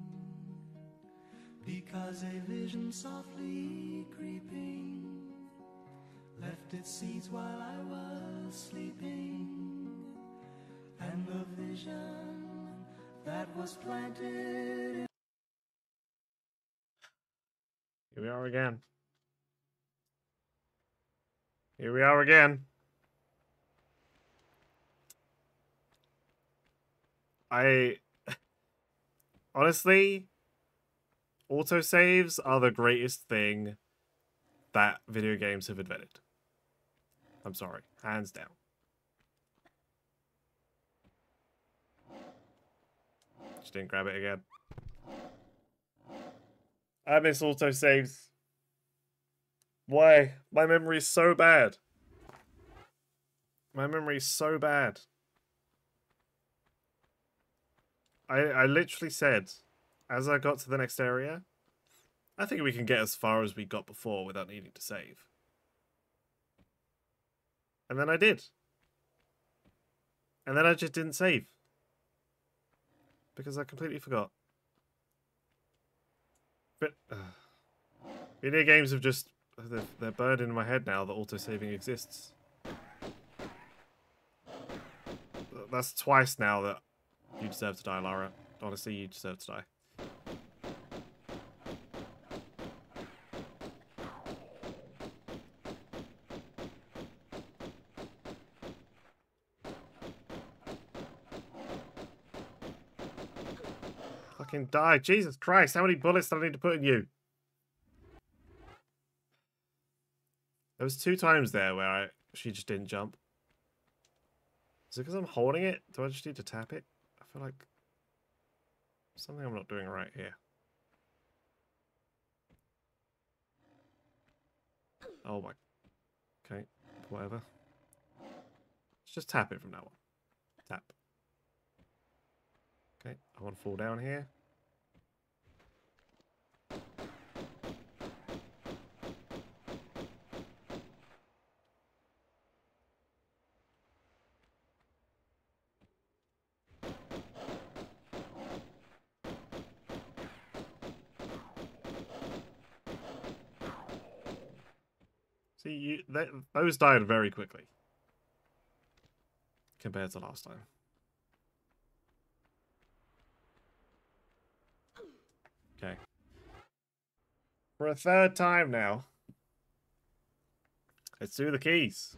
Speaker 2: because a vision softly creeping left its seeds while I was sleeping, and the vision that was planted in...
Speaker 1: Here we are again. Here we are again. Honestly, autosaves are the greatest thing that video games have invented. I'm sorry, hands down. Just didn't grab it again. I miss autosaves. Why? My memory is so bad. My memory is so bad. I literally said, as I got to the next area, I think we can get as far as we got before without needing to save. And then I did. And then I just didn't save. Because I completely forgot. But video games have just... They're burned in my head now that autosaving exists. That's twice now that you deserve to die, Lara. Honestly, you deserve to die. Fucking die. Jesus Christ, how many bullets do I need to put in you? There was 2 times there where she just didn't jump. Is it because I'm holding it? Do I just need to tap it? I feel like something I'm not doing right here. Oh my. Okay, whatever. Let's just tap it from now on. Tap. Okay, I want to fall down here. See, those died very quickly compared to last time. Okay. For a third time now. Let's do the keys.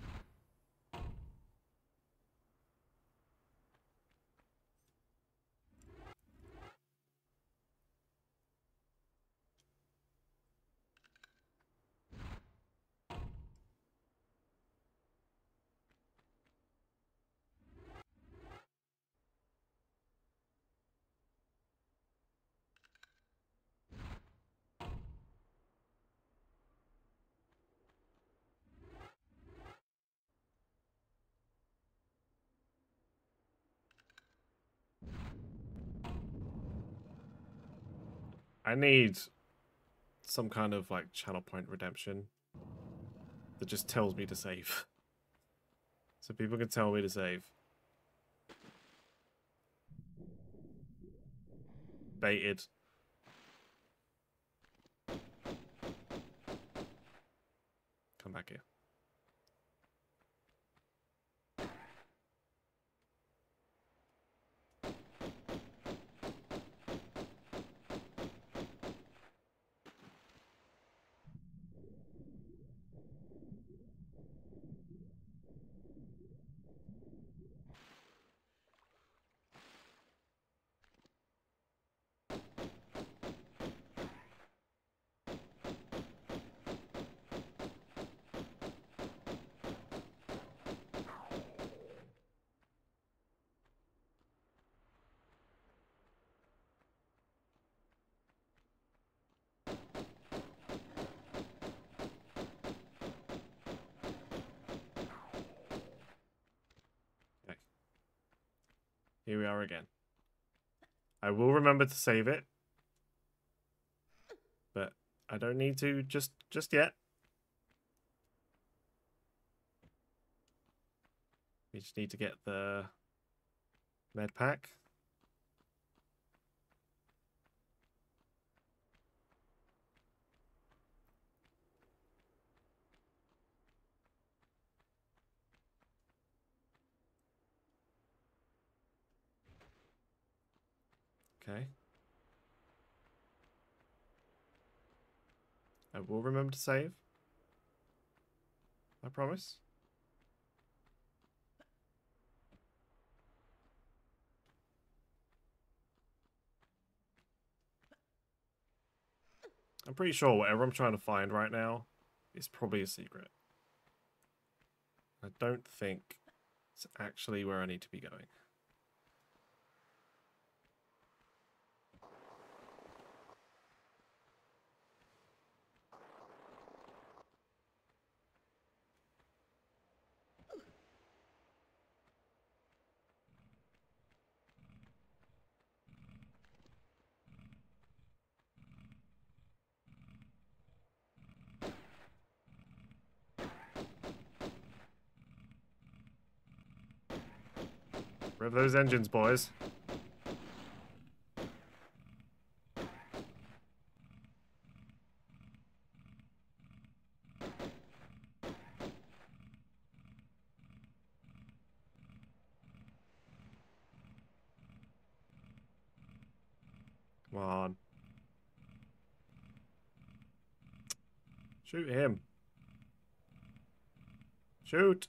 Speaker 1: I need some kind of like channel point redemption that just tells me to save. So people can tell me to save. Baited. Come back here. Okay. Here we are again. I will remember to save it. But I don't need to just yet. We just need to get the med pack. Okay. I will remember to save. I promise. I'm pretty sure whatever I'm trying to find right now is probably a secret. I don't think it's actually where I need to be going. Rev those engines, boys. Come on. Shoot him. Shoot.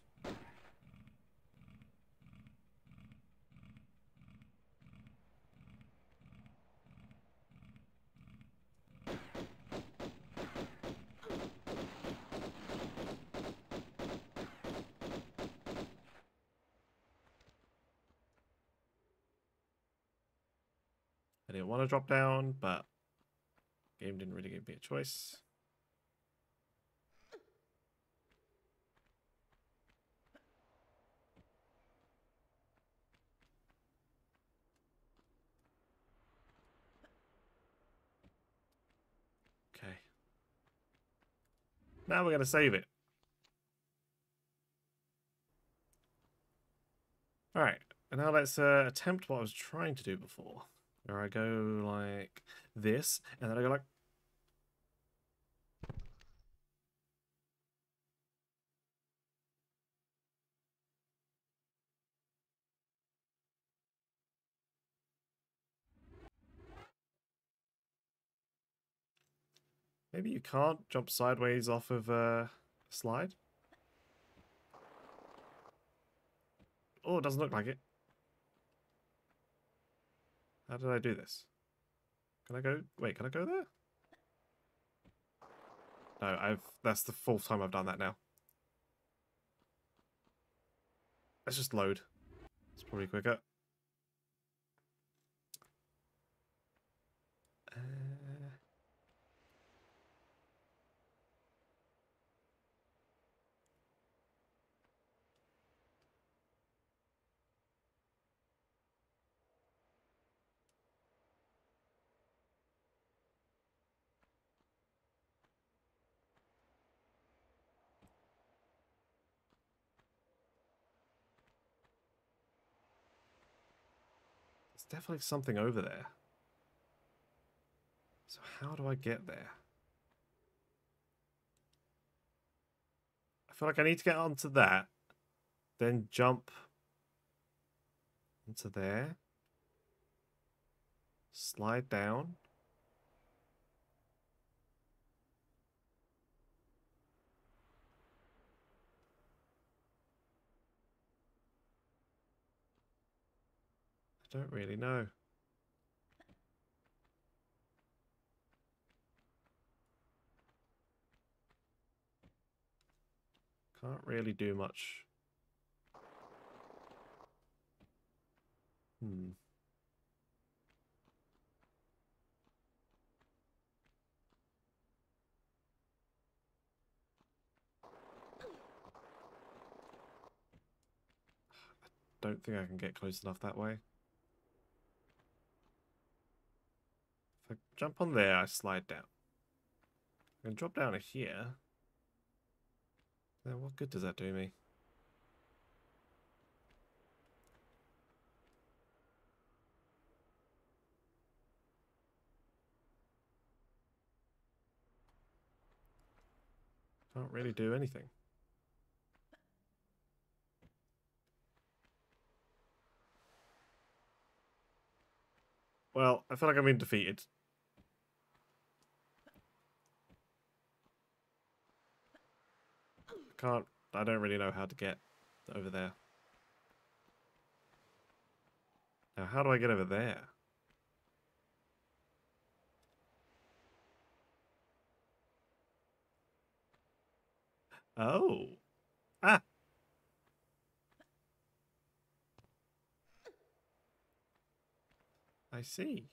Speaker 1: I didn't want to drop down, but game didn't really give me a choice. Okay. Now we're going to save it. Alright, and now let's attempt what I was trying to do before. Where I go like this, and then I go like... Maybe you can't jump sideways off of a slide? Oh, it doesn't look like it. How did I do this? Can I go... Wait, can I go there? No, that's the fourth time I've done that now. Let's just load. It's probably quicker. There's definitely something over there. So how do I get there? I feel like I need to get onto that, then jump into there, slide down. I don't really know. Can't really do much. Hmm. Don't think I can get close enough that way. If I jump on there, I slide down. I can drop down to here. Then what good does that do me? Can't really do anything. Well, I feel like I'm being defeated. I don't really know how to get over there. Now, how do I get over there? Oh. Ah. I see.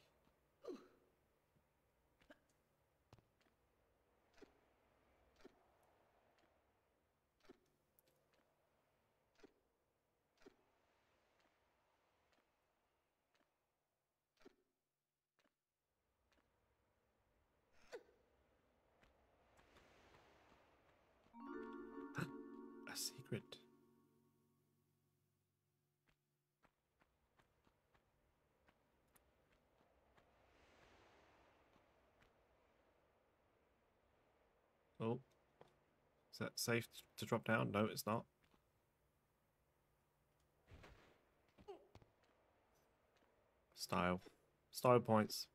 Speaker 1: A secret. Oh. Is that safe to drop down? No, it's not. Style. Style points.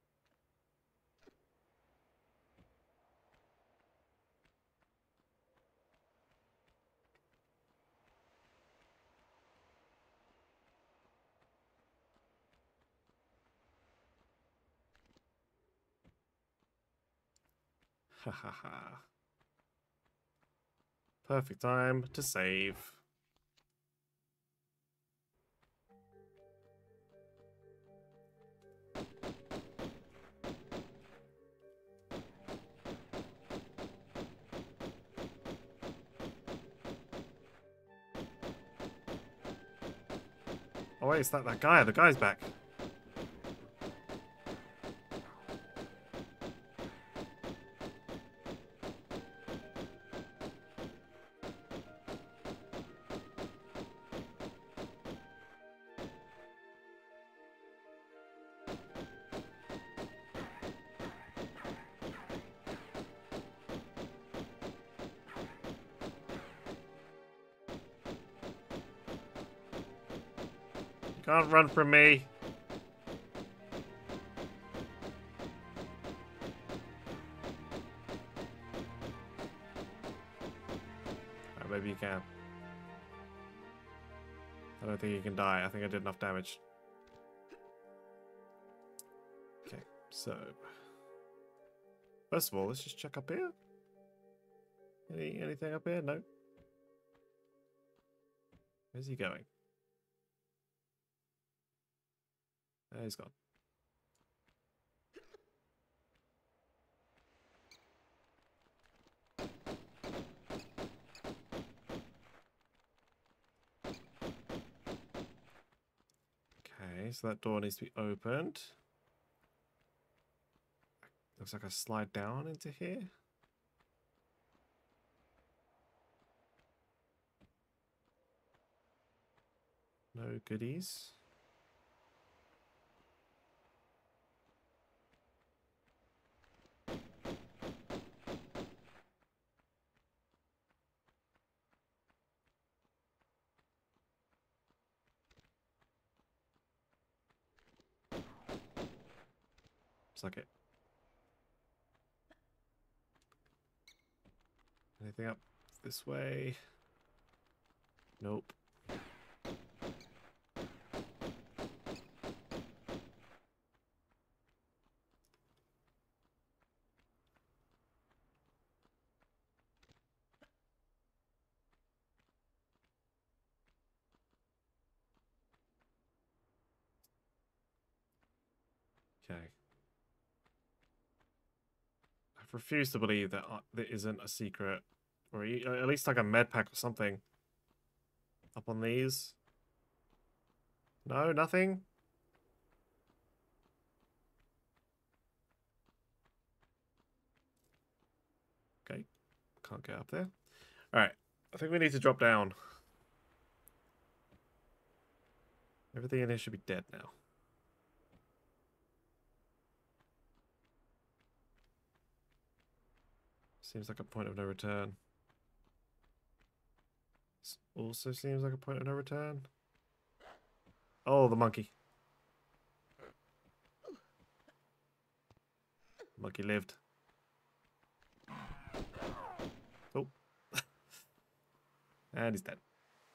Speaker 1: Ha ha ha. Perfect time to save. Oh wait, it's that guy. The guy's back. You can't run from me. Oh, maybe you can. I don't think you can die. I think I did enough damage. Okay, so first of all, let's just check up here. Anything up here? No. Where's he going? There he's gone. Okay, so that door needs to be opened. Looks like I slide down into here. No goodies. Suck it. Anything up this way? Nope. Okay. I refuse to believe that there isn't a secret, or at least like a med pack or something. Up on these? No, nothing? Okay, can't get up there. Alright, I think we need to drop down. Everything in here should be dead now. Seems like a point of no return. This also seems like a point of no return. Oh, the monkey. Monkey lived. Oh. And he's dead.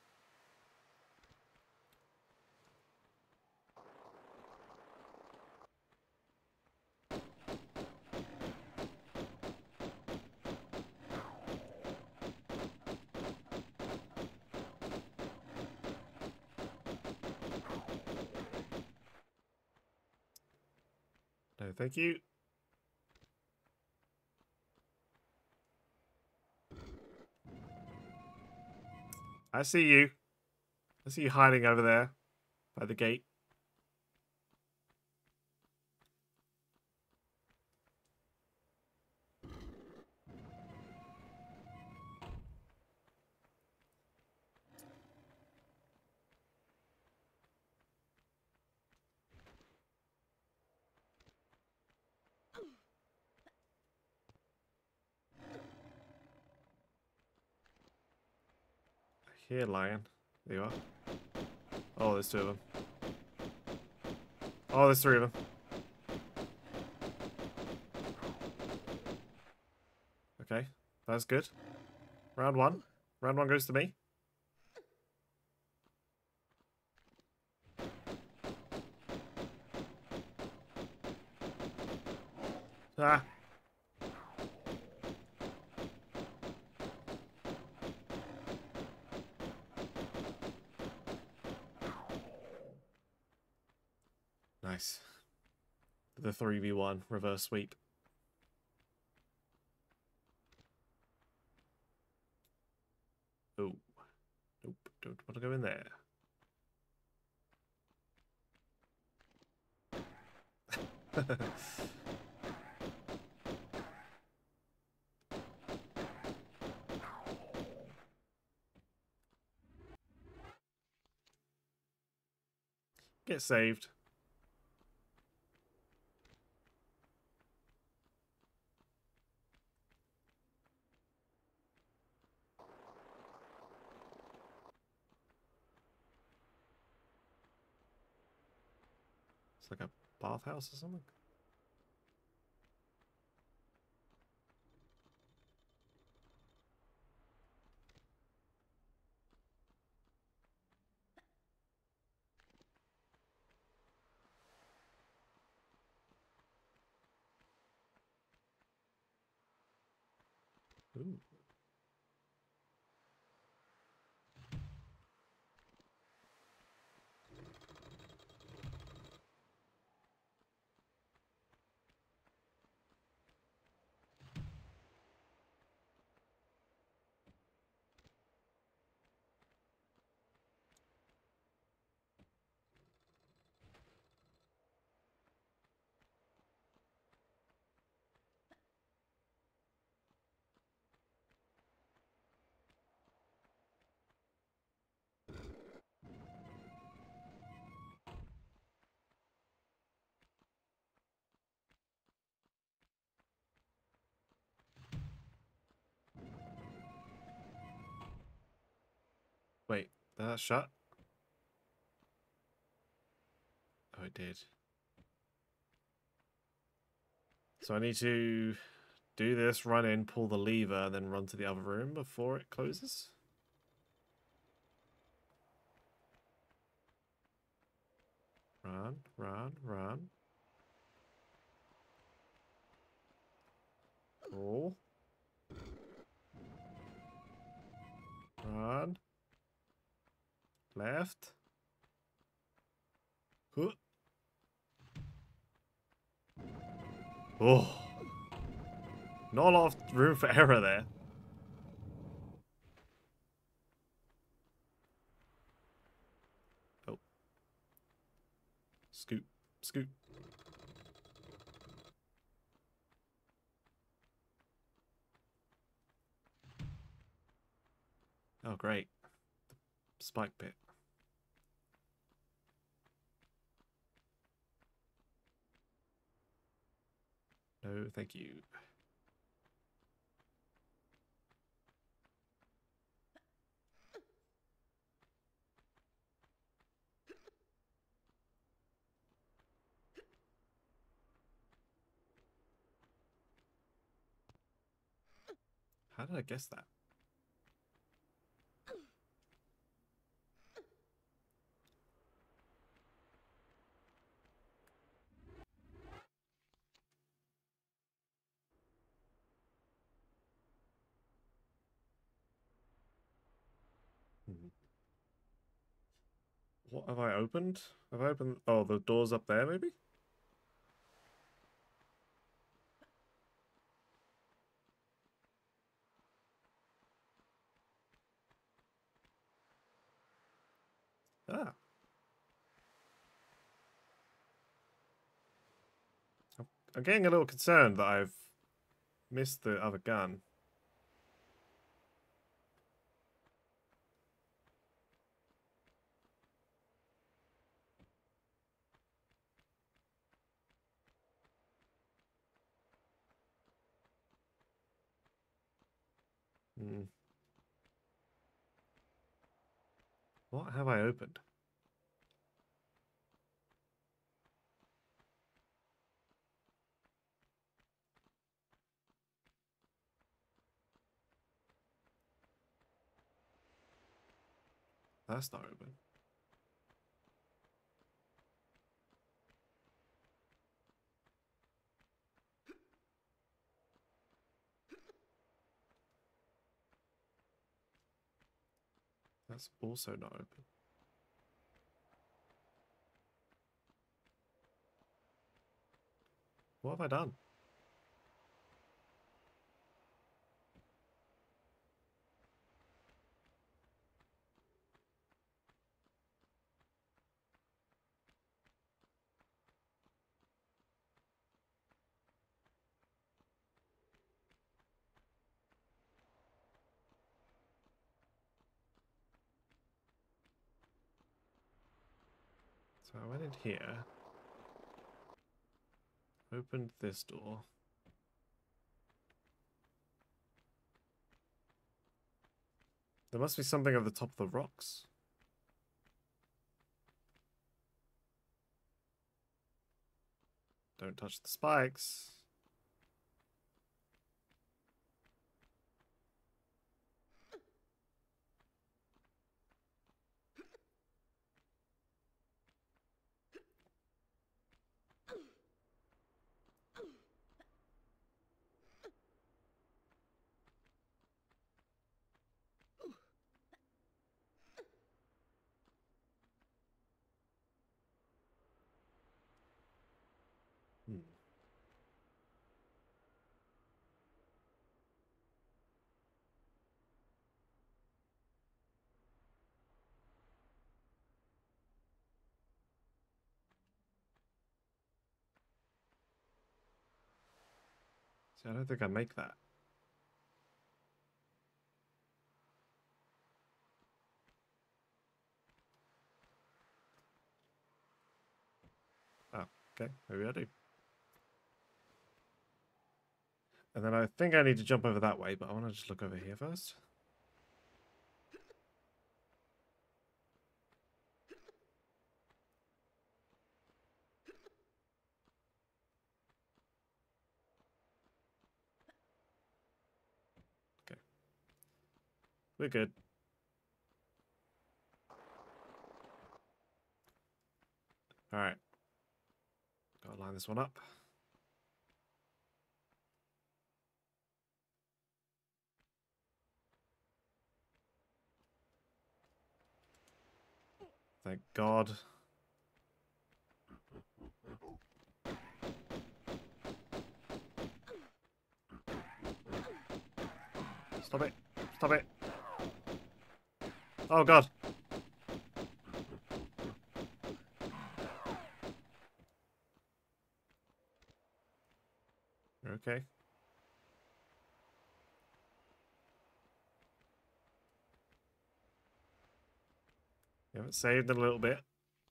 Speaker 1: No, thank you. I see you. I see you hiding over there by the gate. Here, lion. There you are. Oh, there's two of them. Oh, there's three of them. Okay, that's good. Round one. Round one goes to me. Ah. Nice. The 3v1 reverse sweep. Oh. Nope, don't want to go in there. Get saved. It's like a bathhouse or something. Ooh. Wait, that shut? Oh, it did. So I need to do this, run in, pull the lever, and then run to the other room before it closes? Run, run, run. Cool. Run. Left. Huh. Oh. Not a lot of room for error there. Oh. Scoot. Scoot. Oh, great. Spike pit. No, thank you. How did I guess that? Hmm. What have I opened? Have I opened... Oh, the door's up there, maybe? Ah. I'm getting a little concerned that I've missed the other gun. Hmm. What have I opened? That's not open. That's also not open. What have I done? So I went in here. Opened this door. There must be something at the top of the rocks. Don't touch the spikes. Hmm. See, I don't think I make that. Oh, okay. Maybe I do. And then I think I need to jump over that way, but I want to just look over here first. Okay. We're good. Alright. Gotta line this one up. Thank God. Stop it. Stop it. Oh, God. You're okay. You haven't saved in a little bit.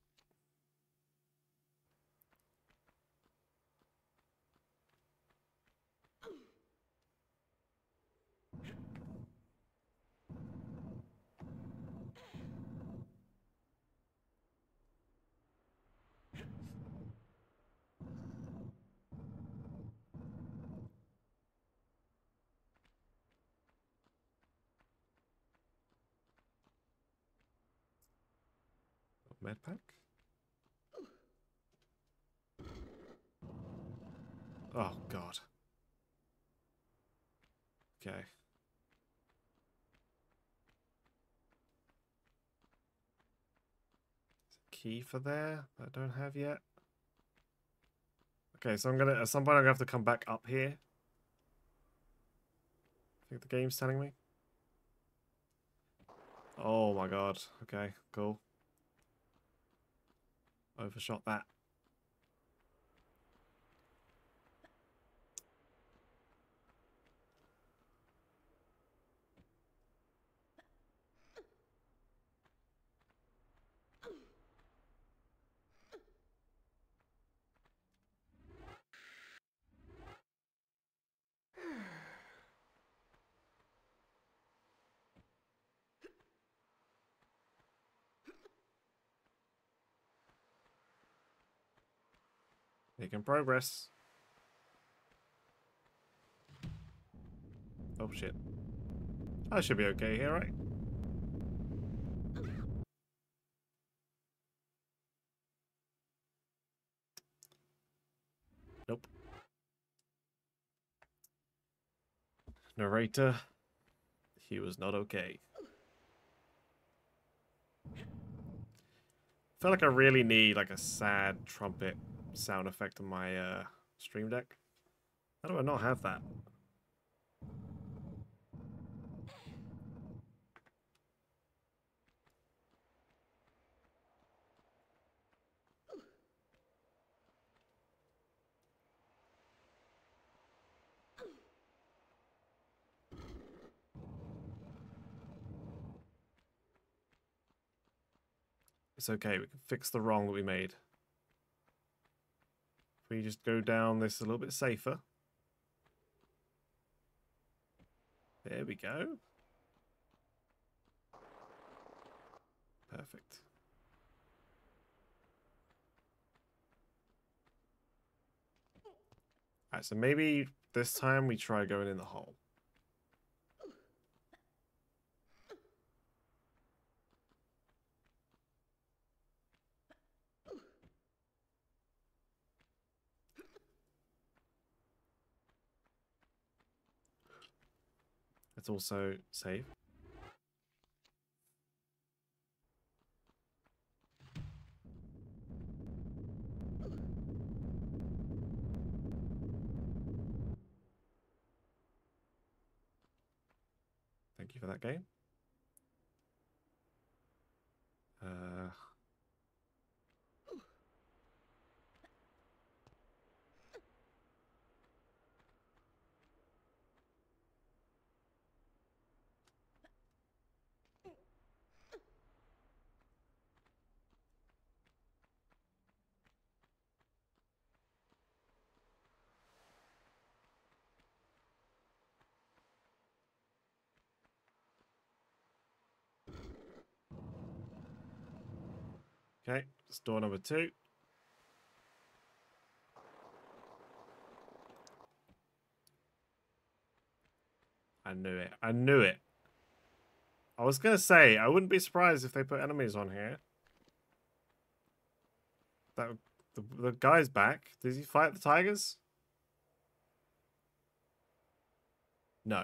Speaker 1: Med pack? Oh, God. Okay. Key for there that I don't have yet. Okay, so I'm gonna, at some point I'm gonna have to come back up here. I think the game's telling me. Oh my God. Okay, cool. Overshot that. Making progress. Oh shit. I should be okay here, right? Nope. Narrator. He was not okay. I feel like I really need like a sad trumpet sound effect on my stream deck. How do I not have that? It's okay. We can fix the wrong that we made. If we just go down this a little bit safer. There we go. Perfect. Alright, so maybe this time we try going in the hole. Let's also save. Thank you for that game. Okay, it's door number 2. I knew it. I knew it. I was going to say, I wouldn't be surprised if they put enemies on here. That the guy's back. Does he fight the tigers? No.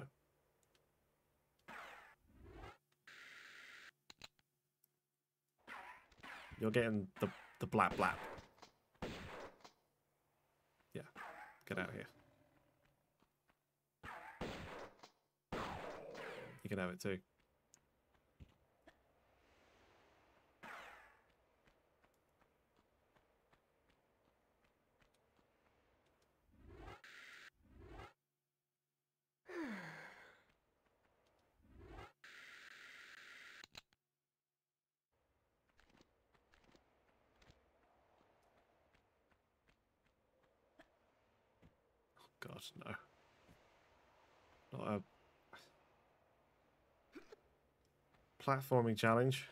Speaker 1: You're getting the blap blap. Yeah. Get out of here. You can have it too. God, no. Not a platforming challenge.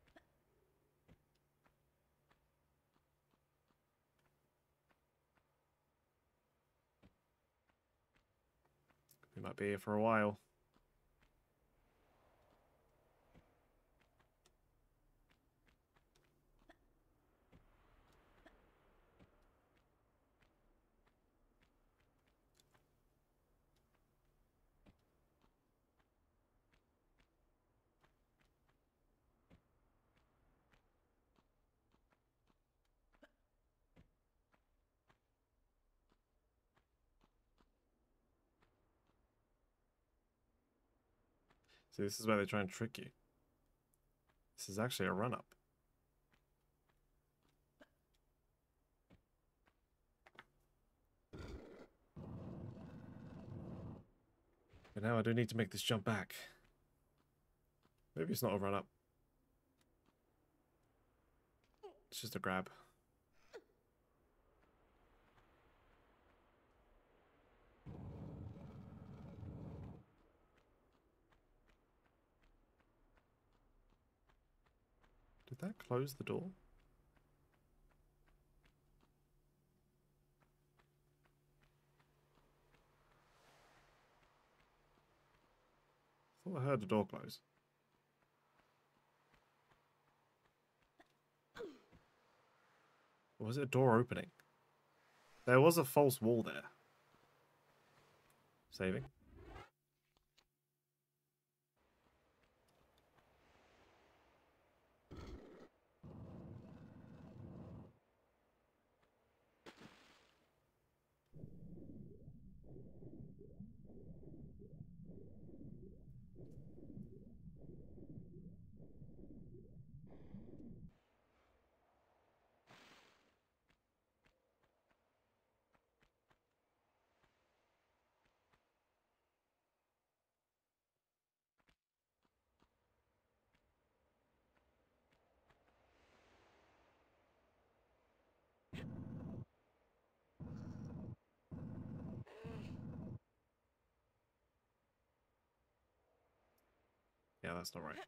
Speaker 1: We might be here for a while. See, this is where they try and trick you. This is actually a run-up. But now I do need to make this jump back. Maybe it's not a run-up. It's just a grab. Did that close the door? I thought I heard the door close. Or was it a door opening? There was a false wall there. Saving. Yeah, that's not right.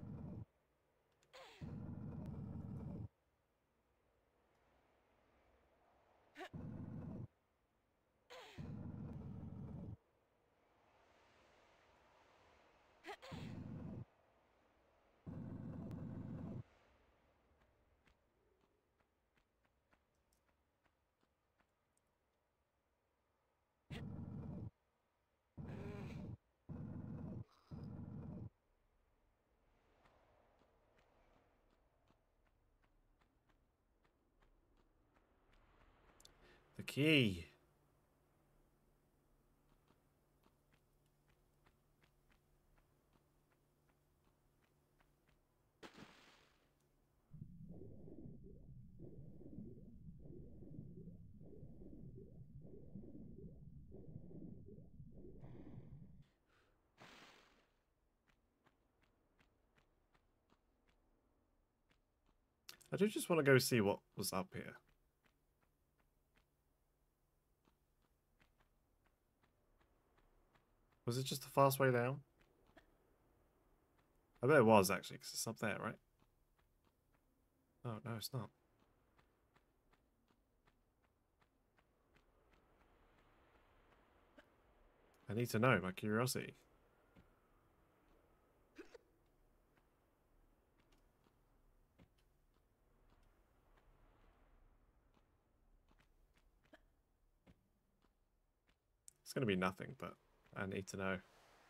Speaker 1: The key. I do just want to go see what was up here. Was it just the fast way down? I bet it was, actually, because it's up there, right? Oh, no, it's not. I need to know, my curiosity. It's going to be nothing, but I need to know.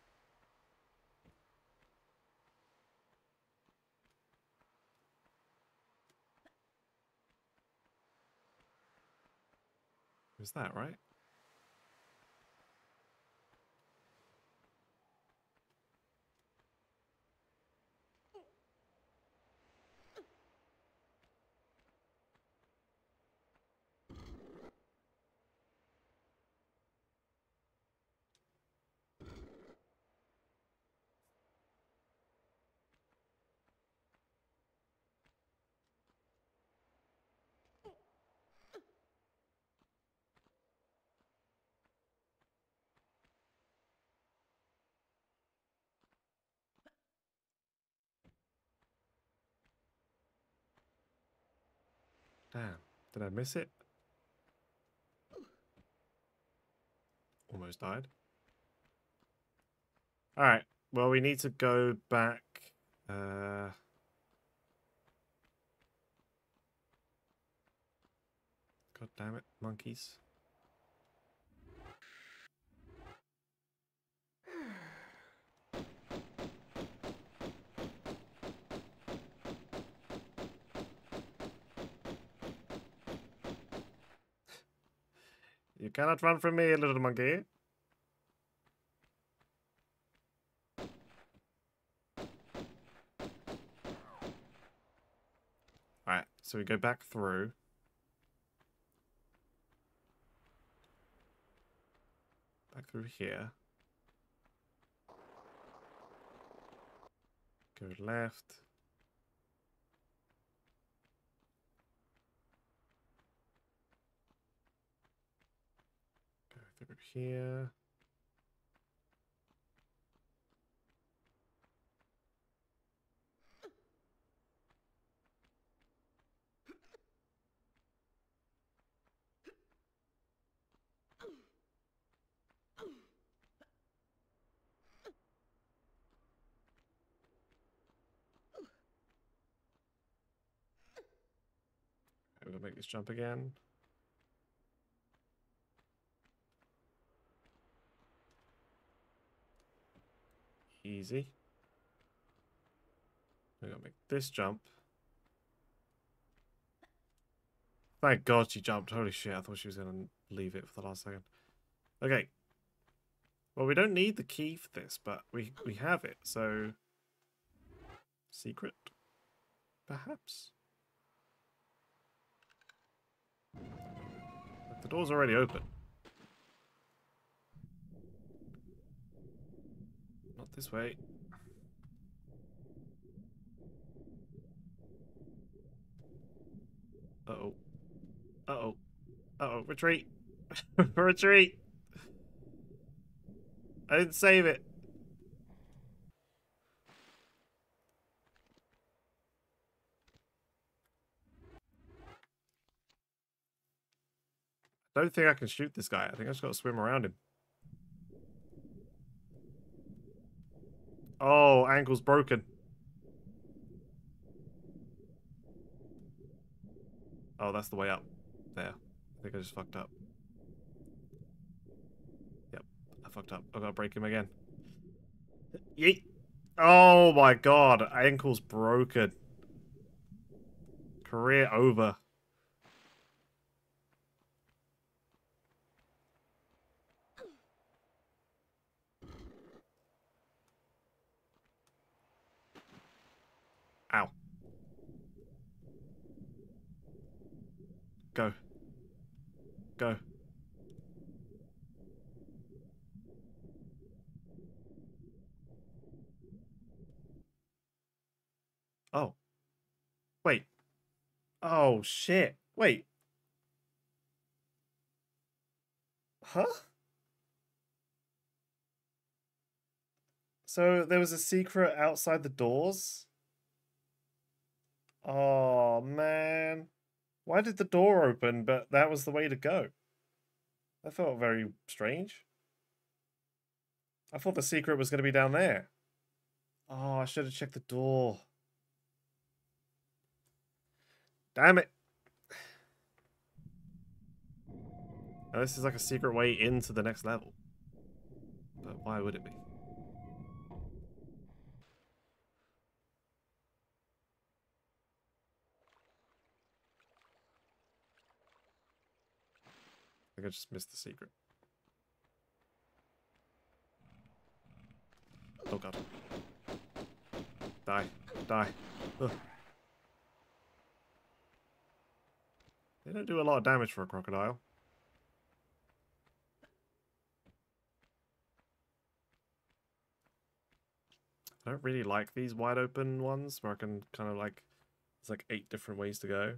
Speaker 1: Is that right? Damn. Did I miss it? Almost died. Alright. Well, we need to go back. God damn it, monkeys. You cannot run from me, little monkey. Alright, so we go back through. Back through here. Go left. Go through here. We'll make this jump again. Easy. We're gonna make this jump. Thank God she jumped. Holy shit, I thought she was gonna leave it for the last second. Okay. Well, we don't need the key for this, but we have it, so... Secret? Perhaps? Look, the door's already open. Not this way. Uh-oh. Uh-oh. Uh-oh. Retreat. Retreat. I didn't save it. I don't think I can shoot this guy. I think I just got to swim around him. Oh, ankle's broken. Oh, that's the way up. There. I think I just fucked up. Yep, I fucked up. I gotta break him again. Yeet. Oh my god, ankle's broken. Career over. Ow. Go. Go. Oh. Wait. Oh, shit. Wait. Huh? So there was a secret outside the doors? Oh, man. Why did the door open, but that was the way to go? That felt very strange. I thought the secret was going to be down there. Oh, I should have checked the door. Damn it. Now, this is like a secret way into the next level. But why would it be? I think I just missed the secret. Oh god. Die. Die. Ugh. They don't do a lot of damage for a crocodile. I don't really like these wide open ones where I can kind of like, there's like 8 different ways to go.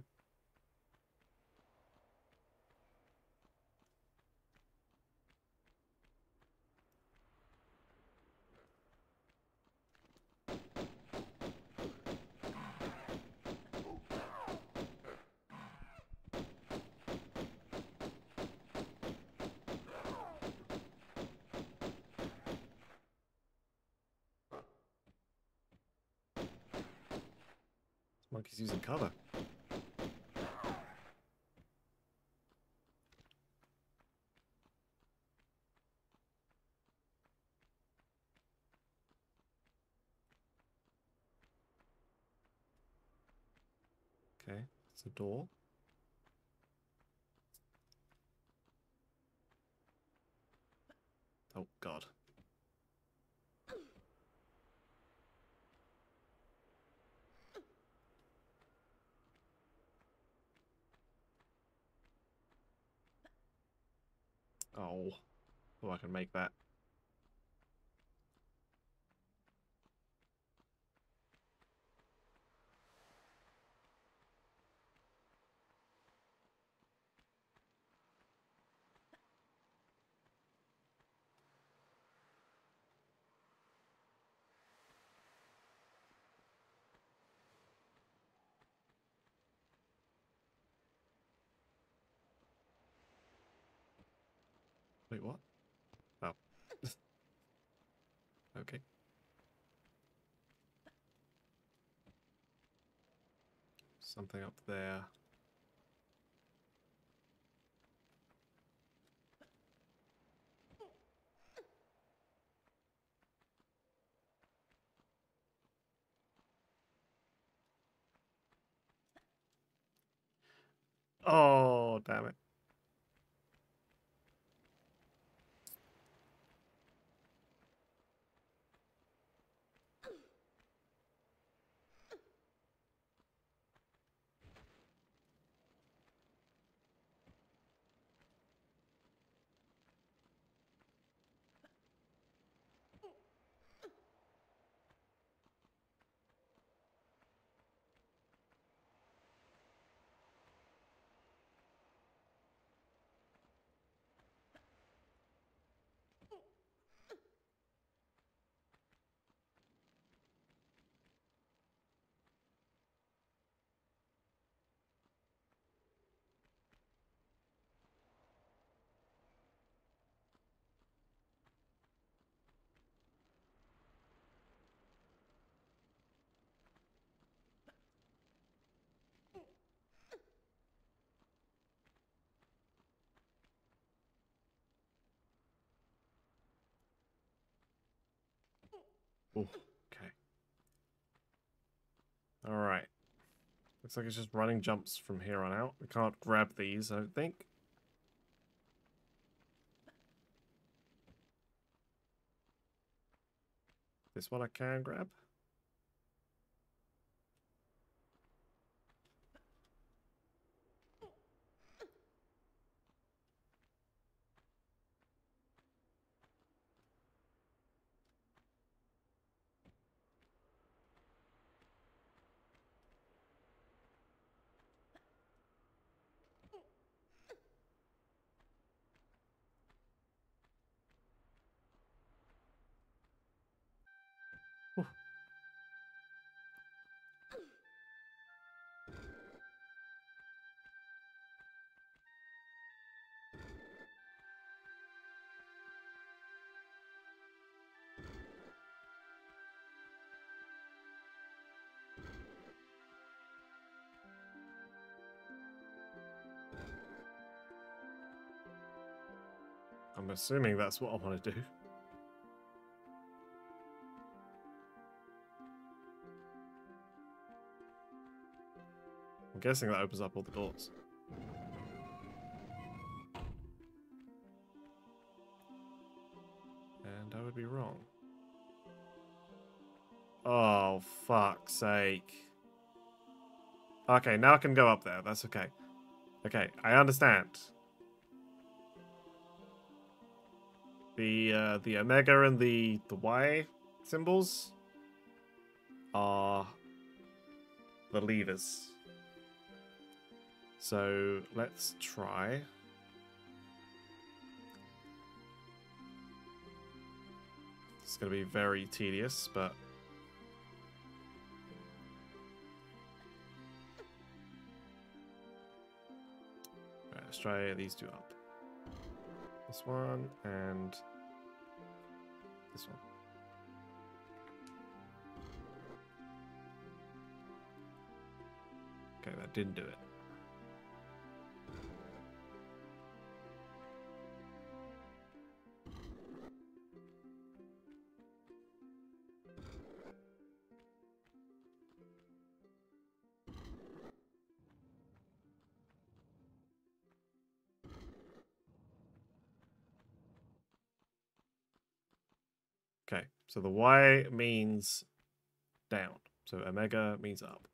Speaker 1: This monkey's using cover. Okay, it's a door. Oh god. Oh. Oh, I can make that. Wait, what? Oh. Okay. Something up there. Oh, damn it. Oh, okay. Alright. Looks like it's just running jumps from here on out. We can't grab these, I don't think. This one I can grab. Whew. I'm assuming that's what I want to do. I'm guessing that opens up all the doors. And I would be wrong. Oh, fuck's sake. Okay, now I can go up there. That's okay. Okay, I understand. The Omega and the Y symbols are the levers. So let's try. It's going to be very tedious, but right, let's try these two up. This one and this one. Okay, that didn't do it. Okay, so the Y means down. So Omega means up.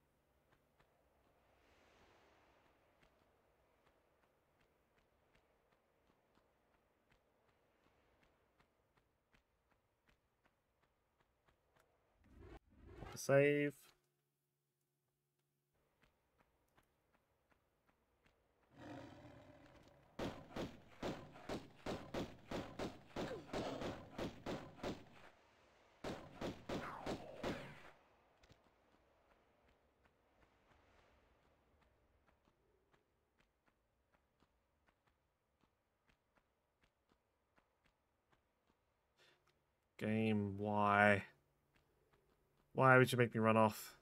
Speaker 1: Save. Game, why? Why would you make me run off?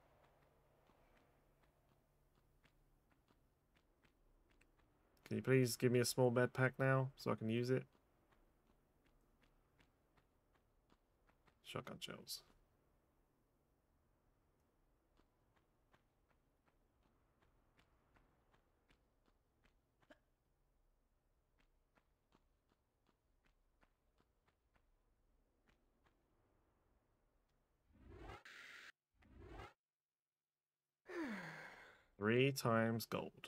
Speaker 1: Can you please give me a small med pack now so I can use it? Shotgun shells. Three times gold.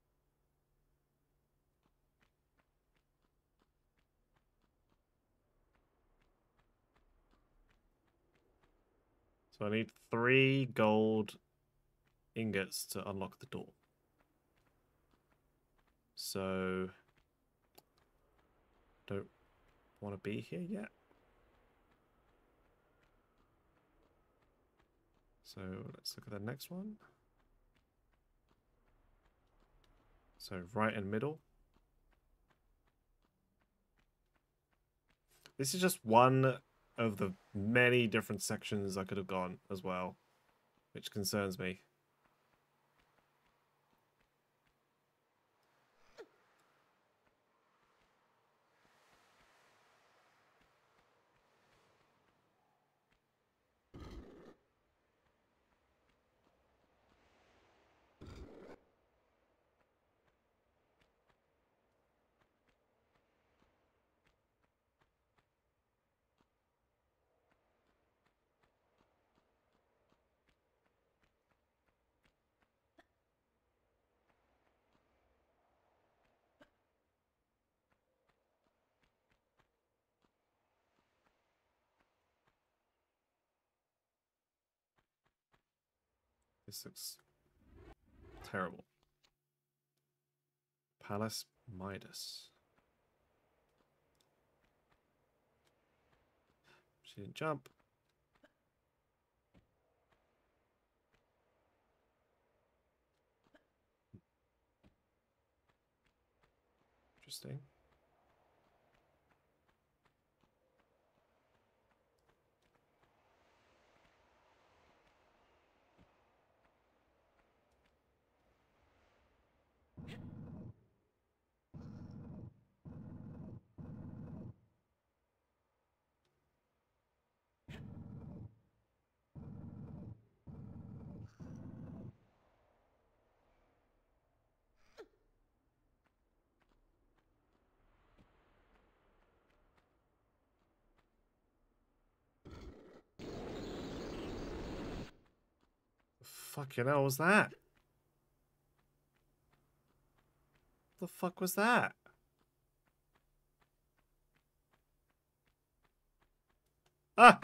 Speaker 1: So I need 3 gold ingots to unlock the door. So don't want to be here yet. So let's look at the next one. So right in middle. This is just one of the many different sections I could have gone as well, which concerns me. This looks terrible. Palace Midas. She didn't jump. Interesting. Fucking hell was that? The fuck was that? Ah!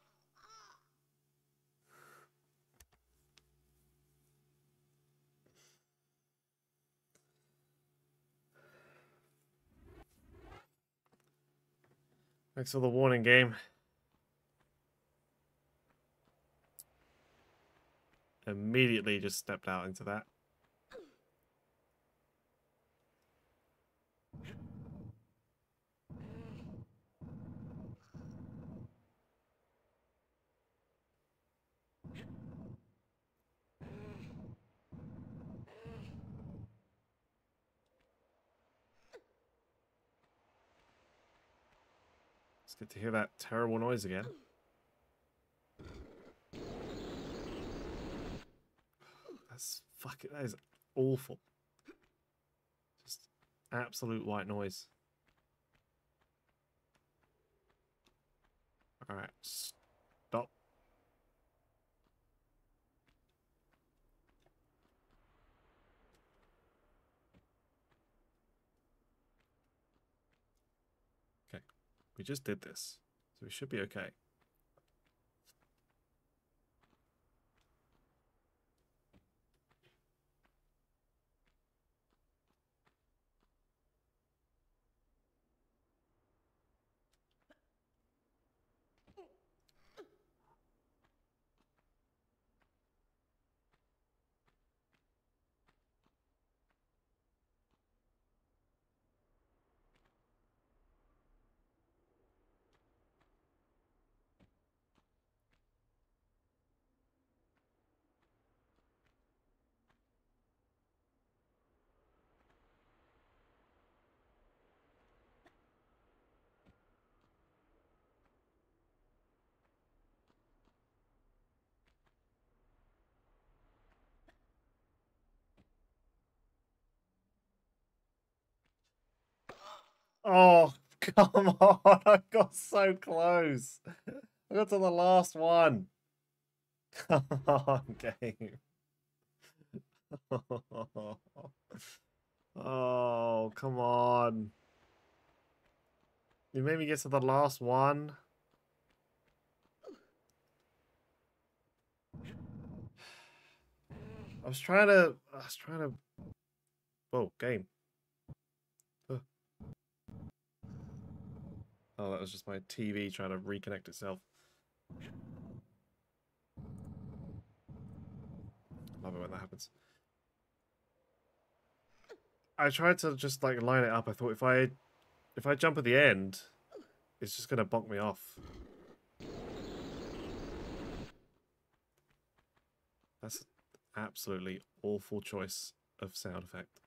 Speaker 1: Thanks for the warning, game. Immediately just stepped out into that. It's good to hear that terrible noise again. That's fucking, that is awful. Just absolute white noise. Alright, stop. Okay, we just did this, so we should be okay. Oh, come on. I got so close. I got to the last one. Come on, game. Oh, come on. You made me get to the last one. I was trying to... Whoa, game. Oh, that was just my TV trying to reconnect itself. Love it when that happens. I tried to just like line it up. I thought if I jump at the end, it's just gonna bonk me off. That's an absolutely awful choice of sound effect.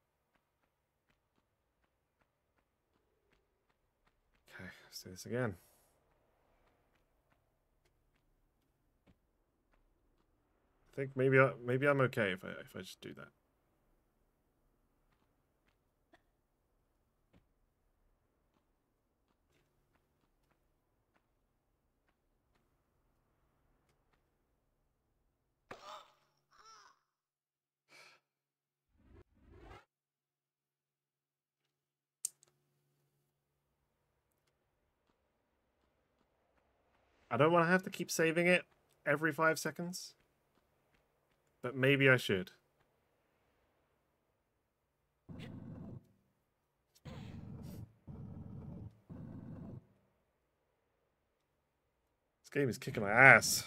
Speaker 1: Okay, let's do this again. I think maybe I'm okay if I just do that. I don't want to have to keep saving it every 5 seconds. but maybe I should. This game is kicking my ass.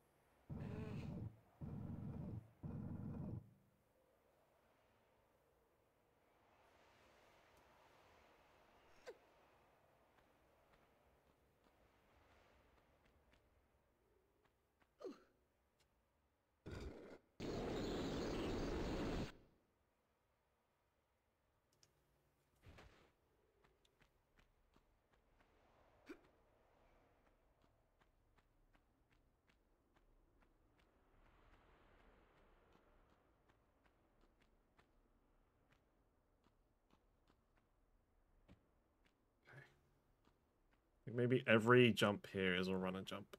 Speaker 1: Maybe every jump here is a run and jump.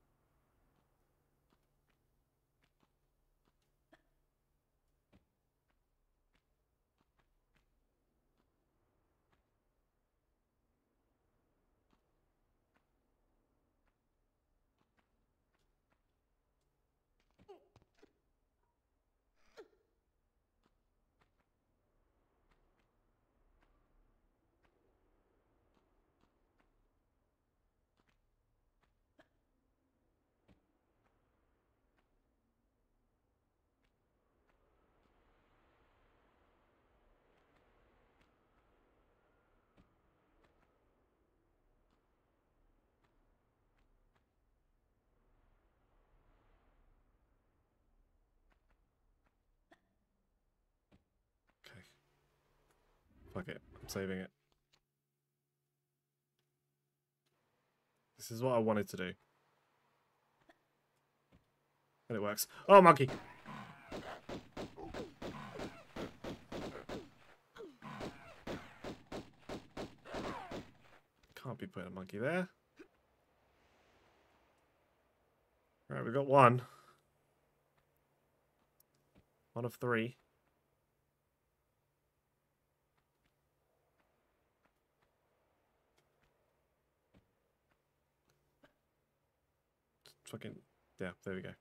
Speaker 1: Okay. Fuck it. I'm saving it. This is what I wanted to do. And it works. Oh, monkey! Can't be putting a monkey there. Right, we got one. One of three. Fucking, yeah, there we go.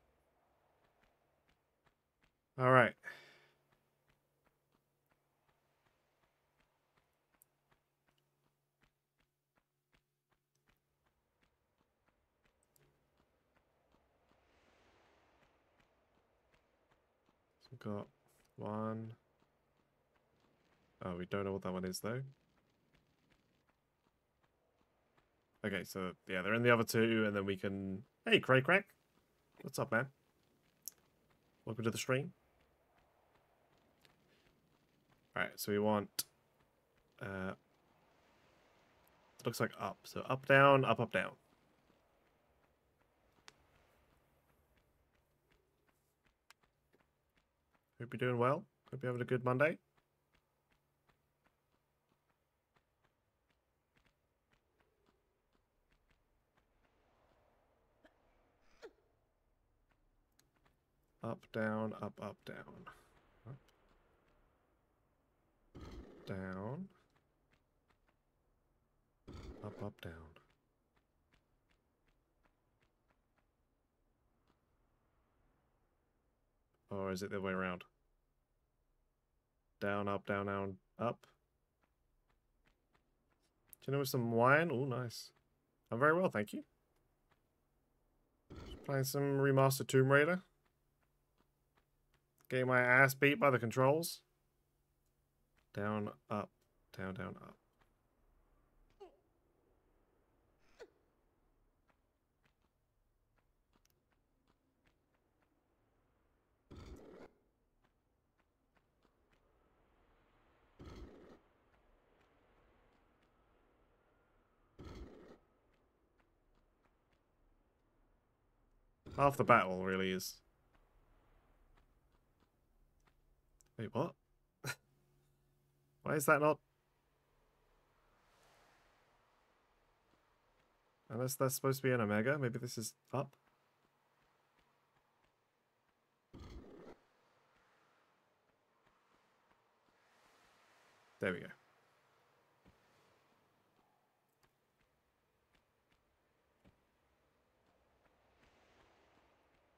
Speaker 1: All right. So we've got one. Oh, we don't know what that one is, though. Okay, so, yeah, they're in the other two, and then we can... Hey, Cray Crack. What's up, man? Welcome to the stream. Alright, so we want... it looks like up. So up, down, up, up, down. Hope you're doing well. Hope you're having a good Monday. Up, down, up, up, down. Up, down. Up, up, down. Or is it the other way around? Down, up, down, down, up. Do you know with some wine? Oh, nice. I'm very well, thank you. Just playing some remastered Tomb Raider. Getting my ass beat by the controls. Down, up, down, down, up. Half the battle really is. Wait, what? Why is that not? Unless that's supposed to be an Omega. Maybe this is up. There we go.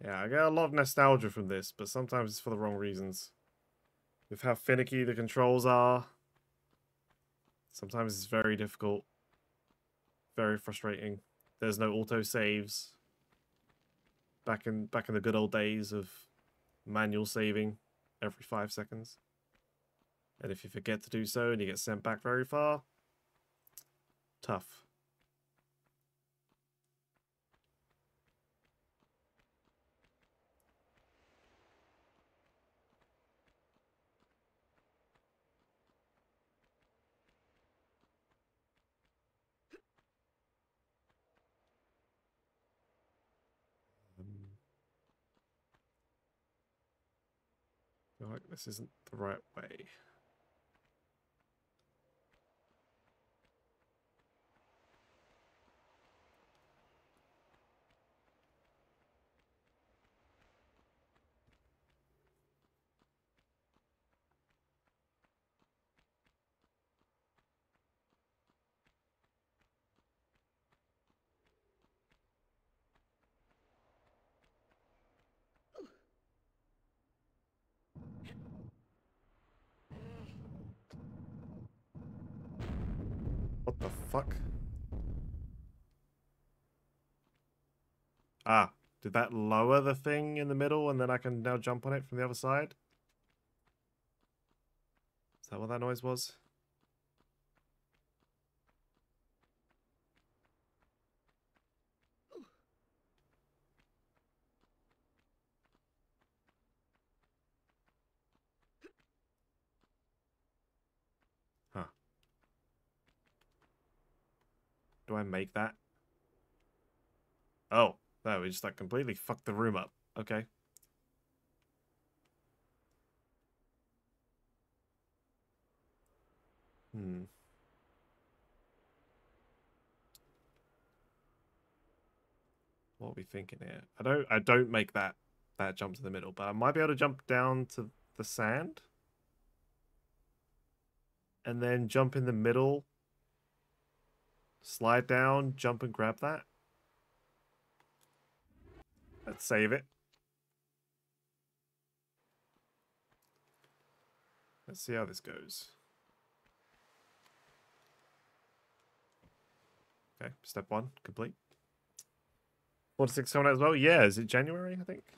Speaker 1: Yeah, I get a lot of nostalgia from this, but sometimes it's for the wrong reasons. With how finicky the controls are, sometimes it's very difficult, very frustrating. There's no auto saves. Back in the good old days of manual saving every 5 seconds. And if you forget to do so and you get sent back very far, tough. I feel like this isn't the right way. What the fuck? Ah, did that lower the thing in the middle and then I can now jump on it from the other side? Is that what that noise was? Huh. Do I make that? Oh, no, we just like completely fucked the room up. Okay. Hmm. What are we thinking here? I don't make that jump to the middle, but I might be able to jump down to the sand and then jump in the middle, slide down, jump and grab that. Let's save it. Let's see how this goes. Okay, step 1 complete. 46 coming out as well. Yeah, is it January?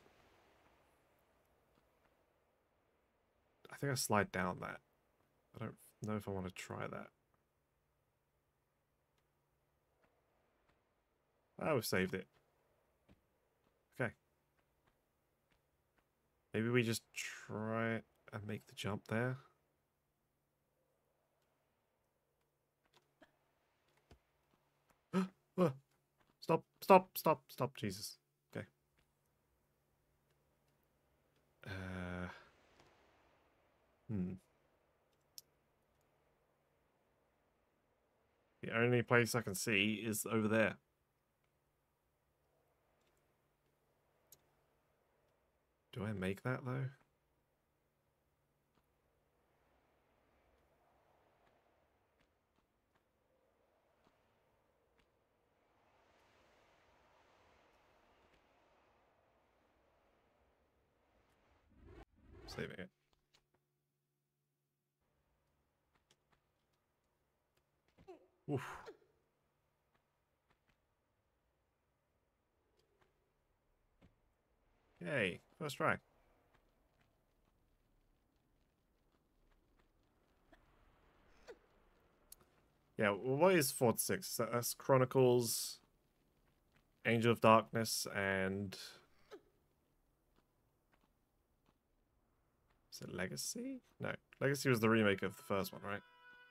Speaker 1: I think I slide down that. I don't know if I want to try that. Oh, we've saved it. Okay. Maybe we just try and make the jump there. Stop, stop, stop, stop, Jesus. Okay. Hmm. The only place I can see is over there. Do I make that, though? Saving it. Oof. Yay. First try. Yeah, well, what is 46? That's Chronicles, Angel of Darkness, and... Is it Legacy? No. Legacy was the remake of the first one, right?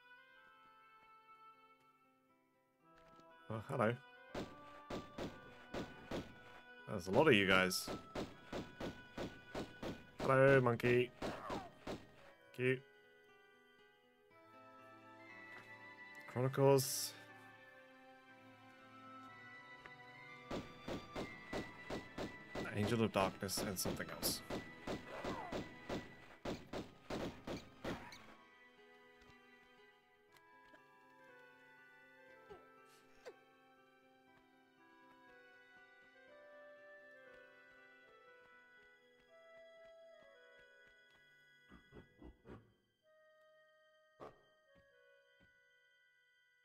Speaker 1: Oh, hello. There's a lot of you guys. Hello, monkey. Cute. Chronicles. Angel of Darkness and something else.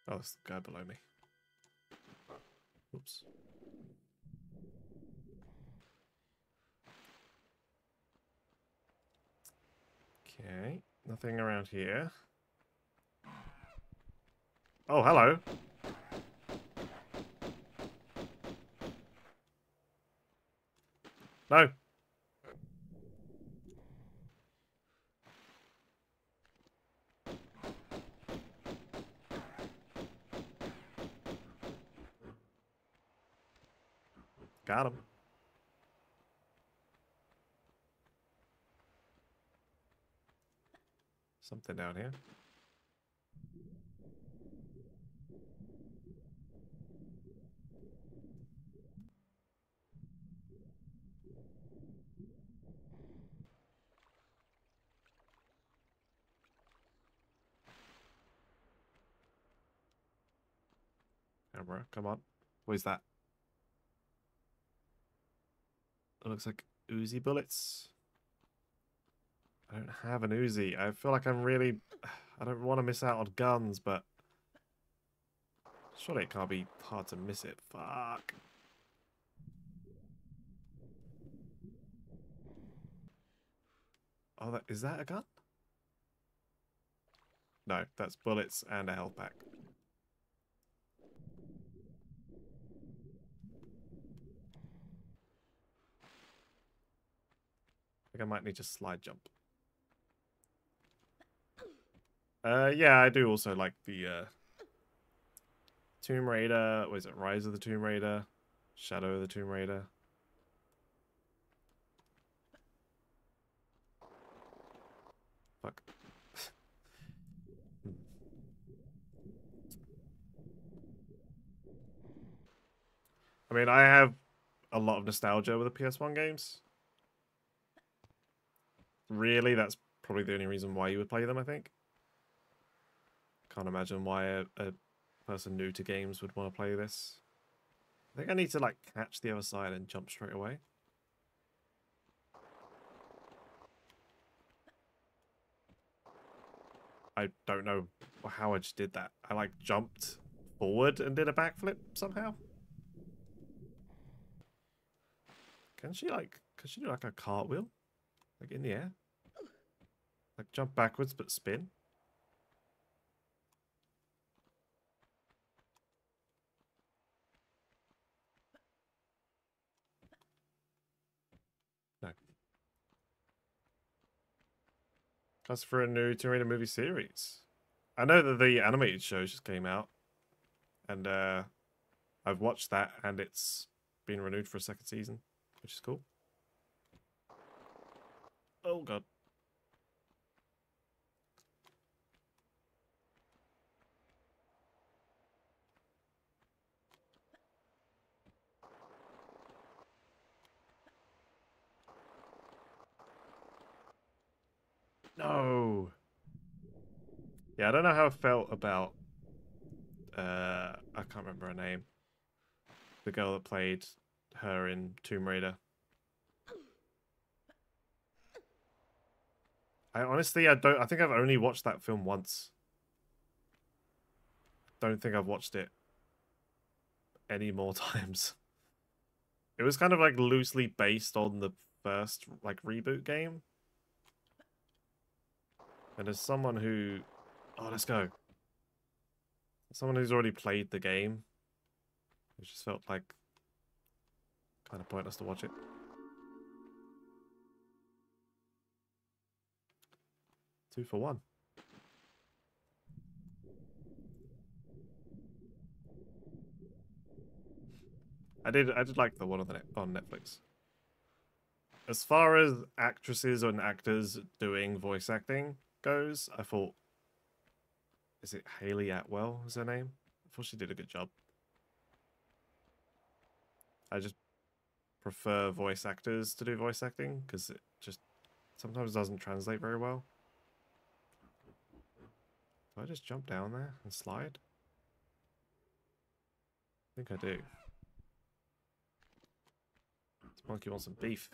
Speaker 1: Oh, it's the guy below me. Oops. Okay, nothing around here. Oh, hello. No. Got him. Something down here. Camera, come on. What is that? It looks like Uzi bullets. I don't have an Uzi. I feel like I'm really... I don't want to miss out on guns, but... Surely it can't be hard to miss it. Fuck. Oh, is that a gun? No, that's bullets and a health pack. I think I might need to slide jump. Yeah, I do also like the Tomb Raider. What is it? Rise of the Tomb Raider, Shadow of the Tomb Raider. Fuck. I mean, I have a lot of nostalgia with the PS1 games. Really, that's probably the only reason why you would play them, I think. Can't imagine why a person new to games would want to play this. I think I need to, like, catch the other side and jump straight away. I don't know how I just did that. I, like, jumped forward and did a backflip somehow. Can she do, like, a cartwheel? Like, in the air? Like, jump backwards but spin? No. That's for a new Tomb Raider movie series. I know that the animated show just came out. And, I've watched that, and it's been renewed for a second season, which is cool. Oh, God. No. Yeah, I don't know how I felt about I can't remember her name. The girl that played her in Tomb Raider. I think I've only watched that film once. Don't think I've watched it any more times. It was kind of like loosely based on the first like reboot game. And as someone who let's go. Someone who's already played the game, it just felt like kind of pointless to watch it. Two for one. I did like the one on Netflix. As far as actresses and actors doing voice acting goes, I thought, is it Hayley Atwell is her name? I thought she did a good job. I just prefer voice actors to do voice acting because it just sometimes doesn't translate very well. Do I just jump down there and slide? I think I do. This monkey wants some beef.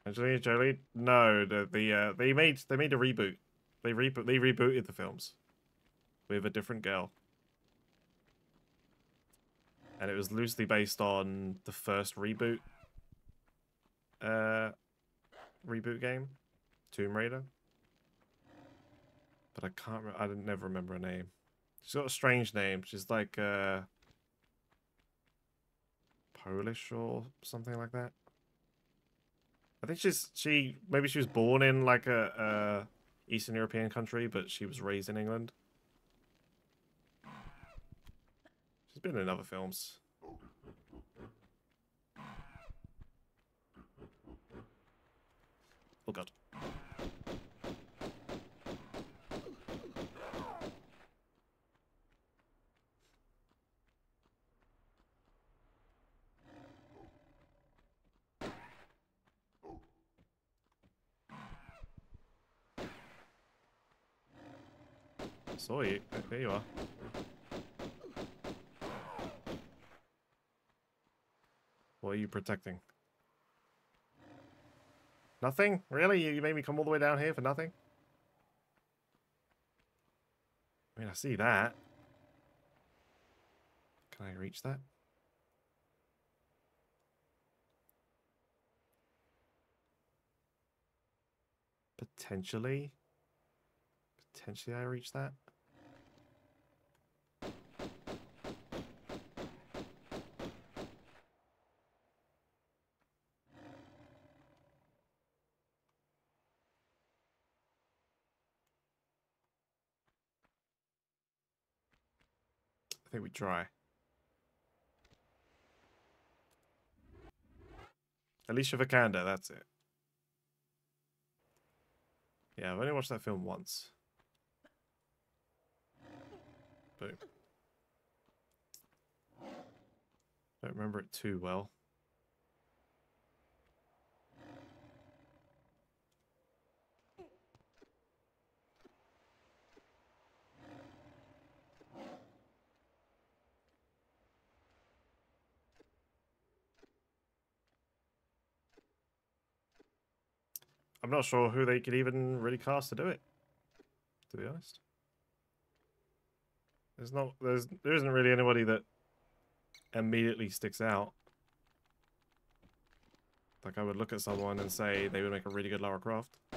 Speaker 1: Angelina Jolie? No, they made a reboot. They rebooted the films with a different girl, and it was loosely based on the first uh, reboot game, Tomb Raider. But I can't. I never remember her name. She's got a strange name. She's like Polish or something like that. I think maybe she was born in like a Eastern European country, but she was raised in England. She's been in other films. Oh god. Saw you. There you are. What are you protecting? Nothing? Really? You made me come all the way down here for nothing? I mean, I see that. Can I reach that? Potentially. Potentially I reach that. I think we try. Alicia Vikander, that's it. Yeah, I've only watched that film once. Boom. Don't remember it too well. I'm not sure who they could even really cast to do it, to be honest. There isn't really anybody that immediately sticks out. Like I would look at someone and say they would make a really good Lara Croft. They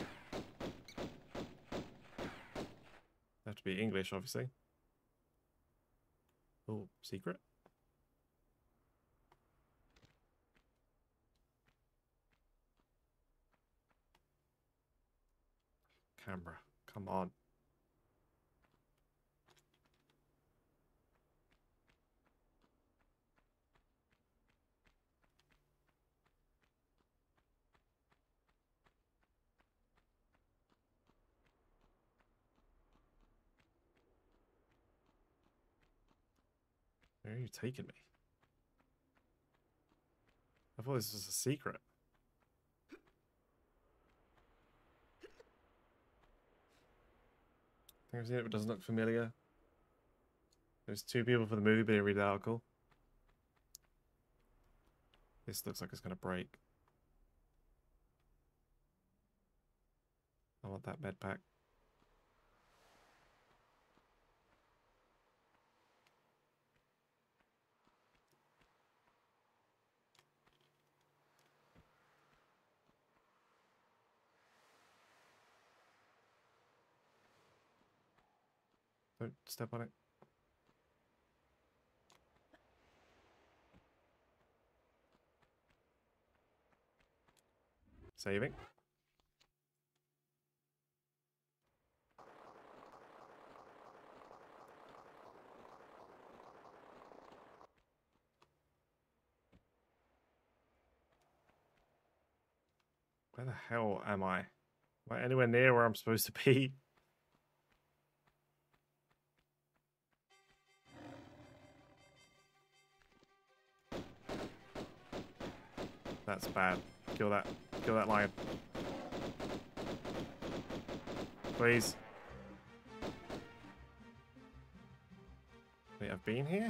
Speaker 1: have to be English, obviously. Oh, secret? Camera, come on. Where are you taking me? I thought this was a secret. I think I've seen it, but it doesn't look familiar. There's 2 people for the movie, but I read the article. This looks like it's gonna break. I want that med pack. Don't step on it. Saving. Where the hell am I? Am I anywhere near where I'm supposed to be? That's bad. Kill that. Kill that lion. Please. Wait, I've been here?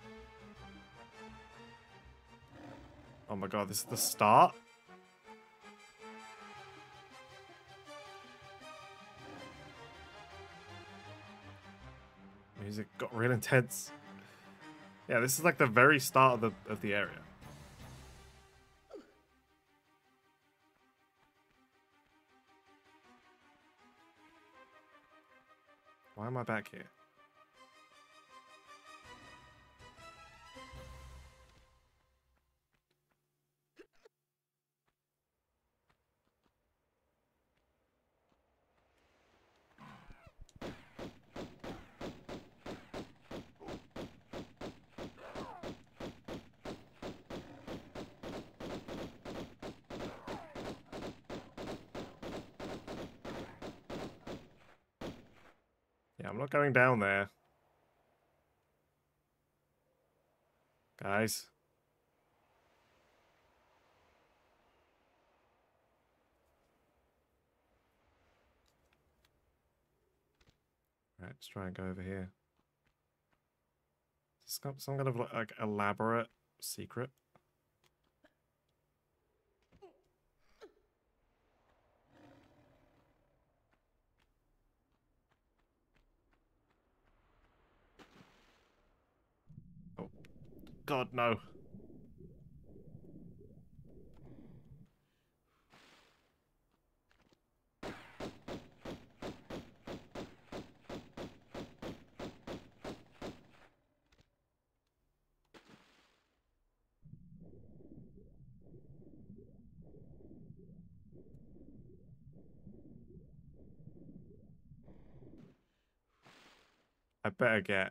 Speaker 1: Oh my god, this is the start? Music got real intense. Yeah, this is like the very start of the area. Why am I back here? Yeah, I'm not going down there. Guys. Right, let's try and go over here. Some kind of like elaborate secret. Oh, God, no. I better get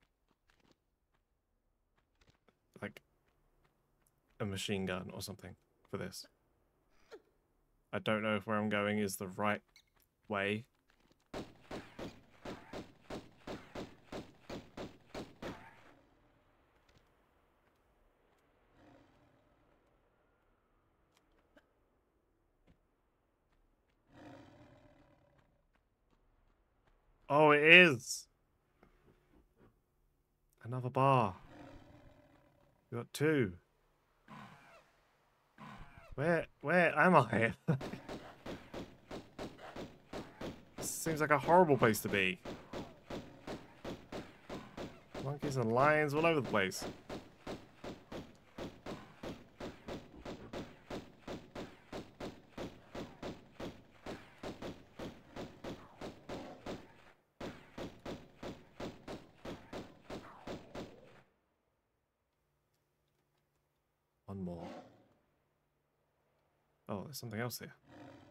Speaker 1: like a machine gun or something for this. I don't know if where I'm going is the right way. Oh, it is. Another bar. We got two. Where am I? This seems like a horrible place to be. Monkeys and lions all over the place. One more. Oh, there's something else here.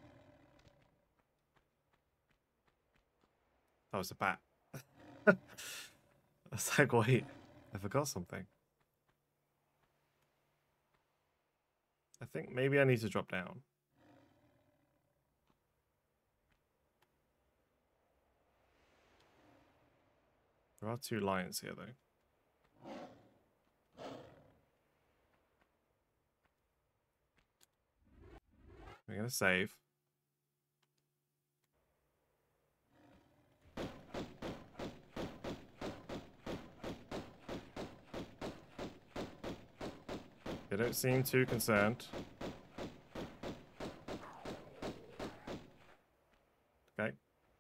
Speaker 1: Oh, it's a bat. I was like, wait, I forgot something. I think maybe I need to drop down. There are two lions here, though. We're gonna save. They don't seem too concerned. Okay.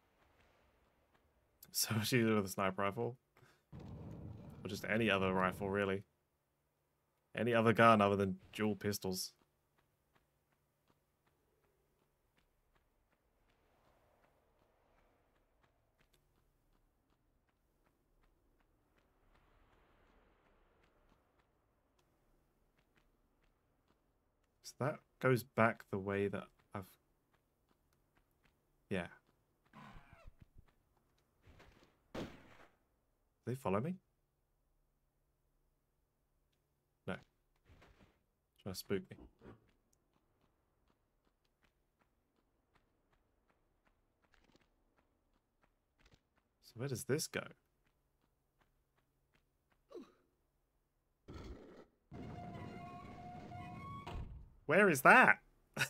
Speaker 1: So she's with a sniper rifle. Or just any other rifle, really. Any other gun other than dual pistols. So that goes back the way that I've... Yeah. They follow me? No. Trying to spook me. So where does this go? Where is that?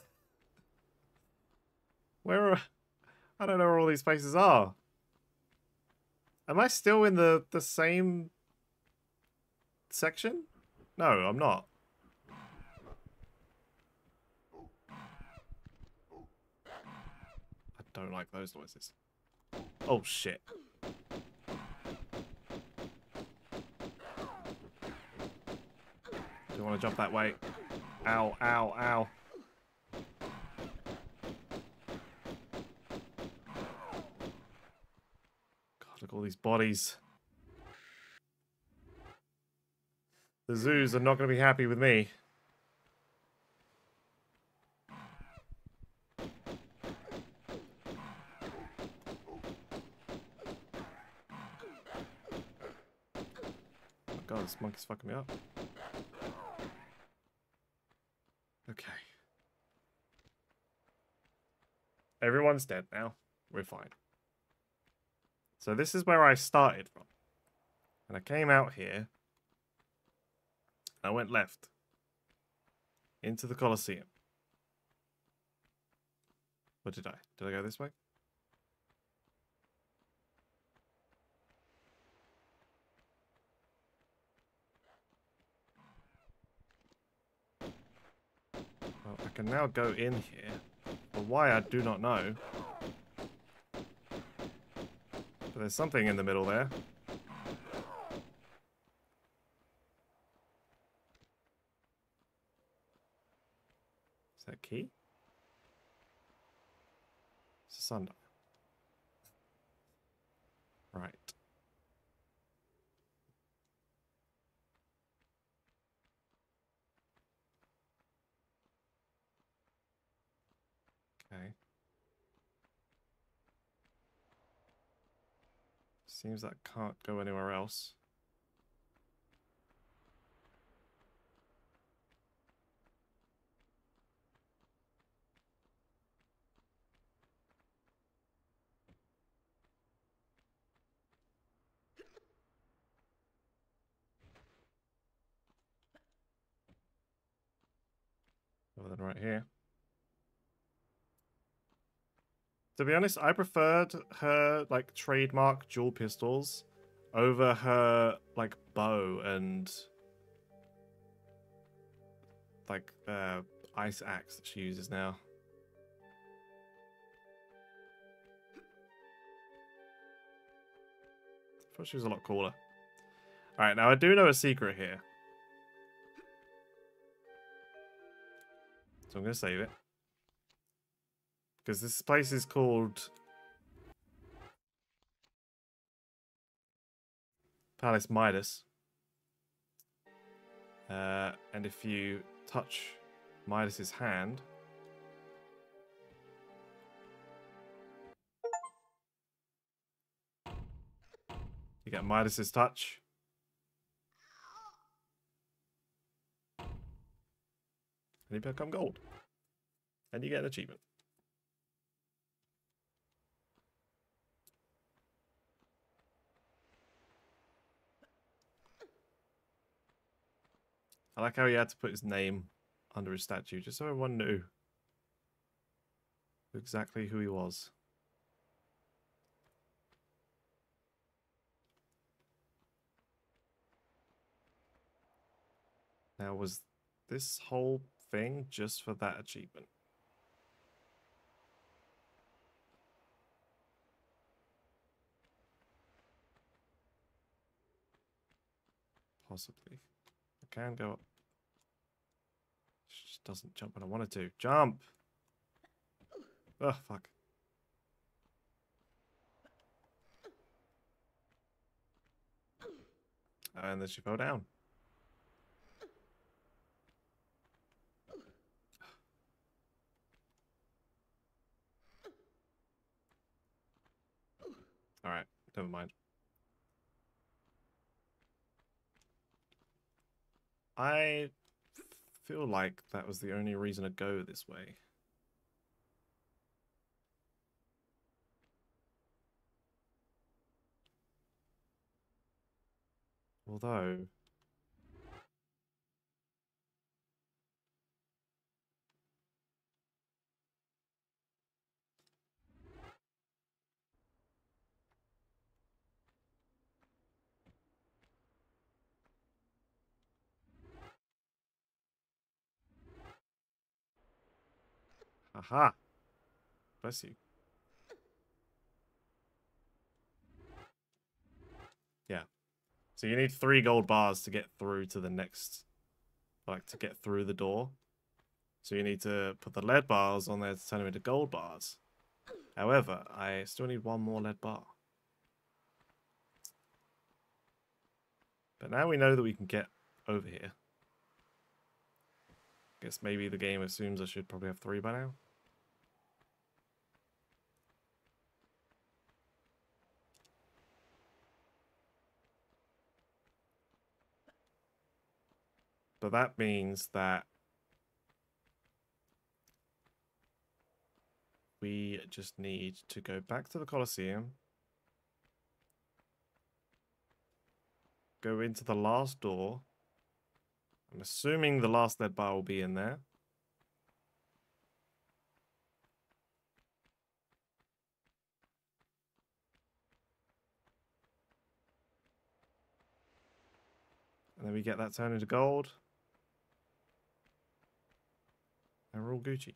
Speaker 1: Where are... I don't know where all these places are. Am I still in the same section? No, I'm not. I don't like those noises. Oh, shit. Don't want to jump that way. Ow, ow, ow. God, look at all these bodies. The zoos are not going to be happy with me. Oh God, this monkey's fucking me up. Okay. Everyone's dead now. We're fine. So this is where I started from. And I came out here. I went left. Into the Colosseum. Or did I? Did I go this way? Well, I can now go in here. But why, I do not know. But there's something in the middle there. Is that a key? It's a sundial. Right. Okay. Seems that I can't go anywhere else. Other than right here. To be honest, I preferred her, like, trademark dual pistols over her, like, bow and, like, ice axe that she uses now. I thought she was a lot cooler. Alright, now I do know a secret here. So I'm going to save it. Because this place is called Palace Midas. And if you touch Midas's hand, you get Midas's touch. And you become gold. And you get an achievement. I like how he had to put his name under his statue, just so everyone knew exactly who he was. Now, was this whole thing just for that achievement? Possibly. I can go up. She just doesn't jump when I wanted to. Jump! Oh, fuck. And then she fell down. Alright, never mind. I feel like that was the only reason to go this way. Although... Aha! Bless you. Yeah. So you need 3 gold bars to get through to the next like to get through the door. So you need to put the lead bars on there to turn them into gold bars. However, I still need one more lead bar. But now we know that we can get over here. Guess maybe the game assumes I should probably have 3 by now. But that means that we just need to go back to the Colosseum. Go into the last door. I'm assuming the last lead bar will be in there. And then we get that turned into gold. And we're all Gucci.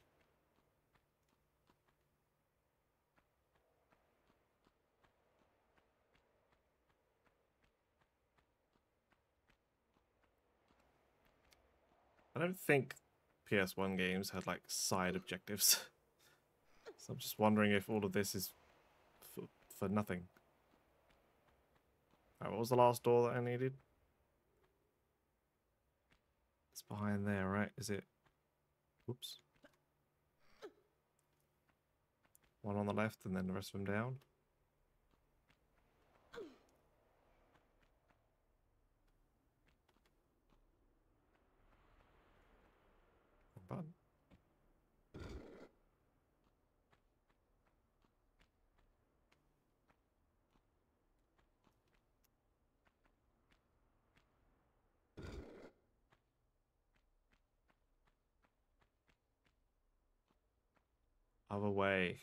Speaker 1: I don't think PS1 games had like side objectives. So I'm just wondering if all of this is for nothing. Alright, what was the last door that I needed? It's behind there, right? Is it? Oops. One on the left and then the rest of them down. Button. Other way.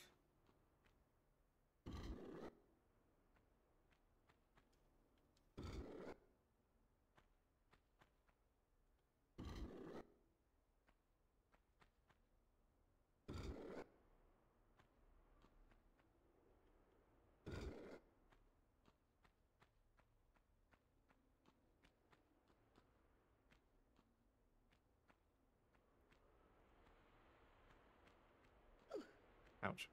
Speaker 1: Ouch.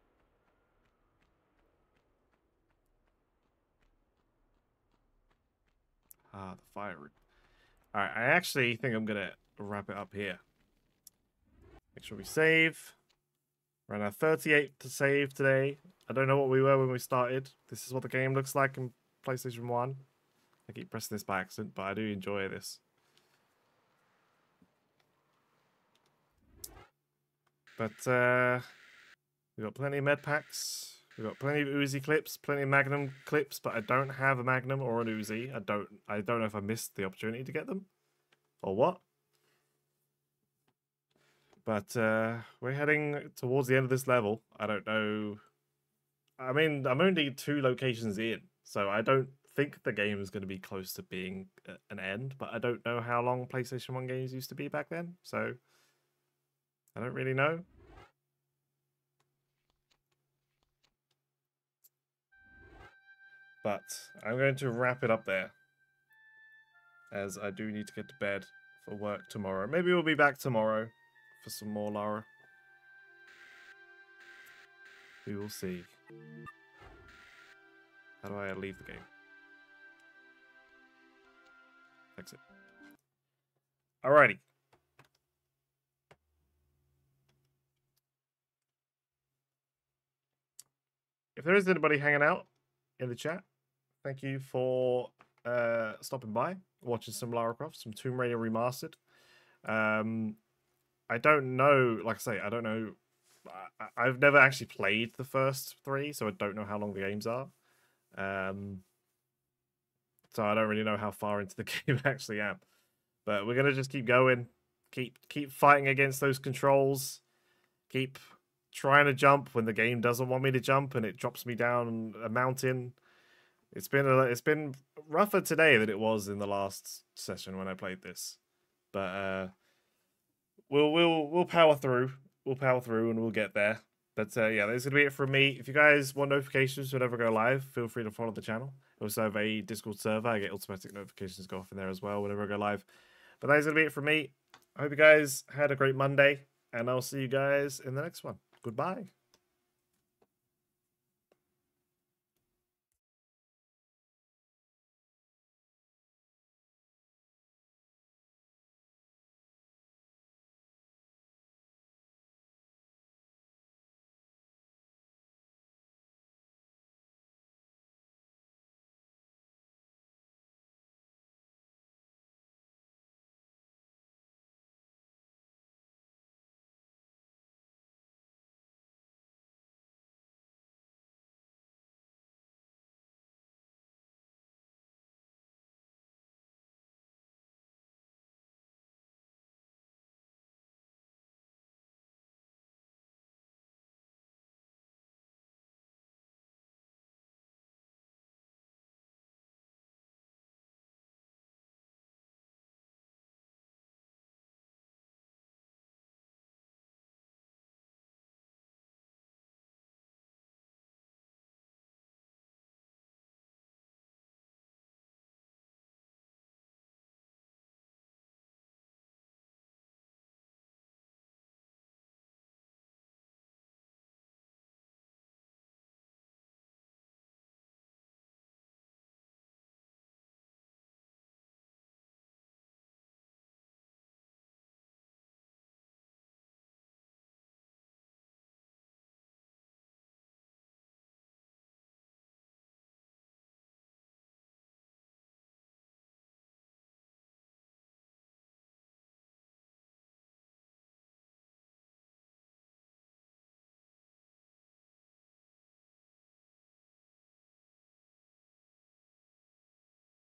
Speaker 1: Ah, the fire route. Alright, I actually think I'm gonna wrap it up here. Make sure we save. We're on our 38 to save today. I don't know what we were when we started. This is what the game looks like in PlayStation 1. I keep pressing this by accident, but I do enjoy this. But we've got plenty of med packs. We've got plenty of Uzi clips, plenty of Magnum clips, but I don't have a Magnum or an Uzi. I don't know if I missed the opportunity to get them or what. But we're heading towards the end of this level. I don't know. I mean, I'm only 2 locations in, so I don't think the game is going to be close to being an end, but I don't know how long PlayStation 1 games used to be back then, so I don't really know. But I'm going to wrap it up there, as I do need to get to bed for work tomorrow. Maybe we'll be back tomorrow for some more Lara. We will see. How do I leave the game? Exit. Alrighty. If there is anybody hanging out in the chat, thank you for stopping by, watching some Lara Croft, some Tomb Raider Remastered. I don't know, like I say, I don't know. I've never actually played the first 3, so I don't know how long the games are. So I don't really know how far into the game I actually am. But we're gonna just keep going, keep fighting against those controls, keep trying to jump when the game doesn't want me to jump and it drops me down a mountain. It's been rougher today than it was in the last session when I played this, but we'll power through. We'll power through and we'll get there. But yeah, that's gonna be it from me. If you guys want notifications whenever I go live, feel free to follow the channel. I also have a Discord server. I get automatic notifications go off in there as well whenever I go live. But that's going to be it from me. I hope you guys had a great Monday, and I'll see you guys in the next one. Goodbye.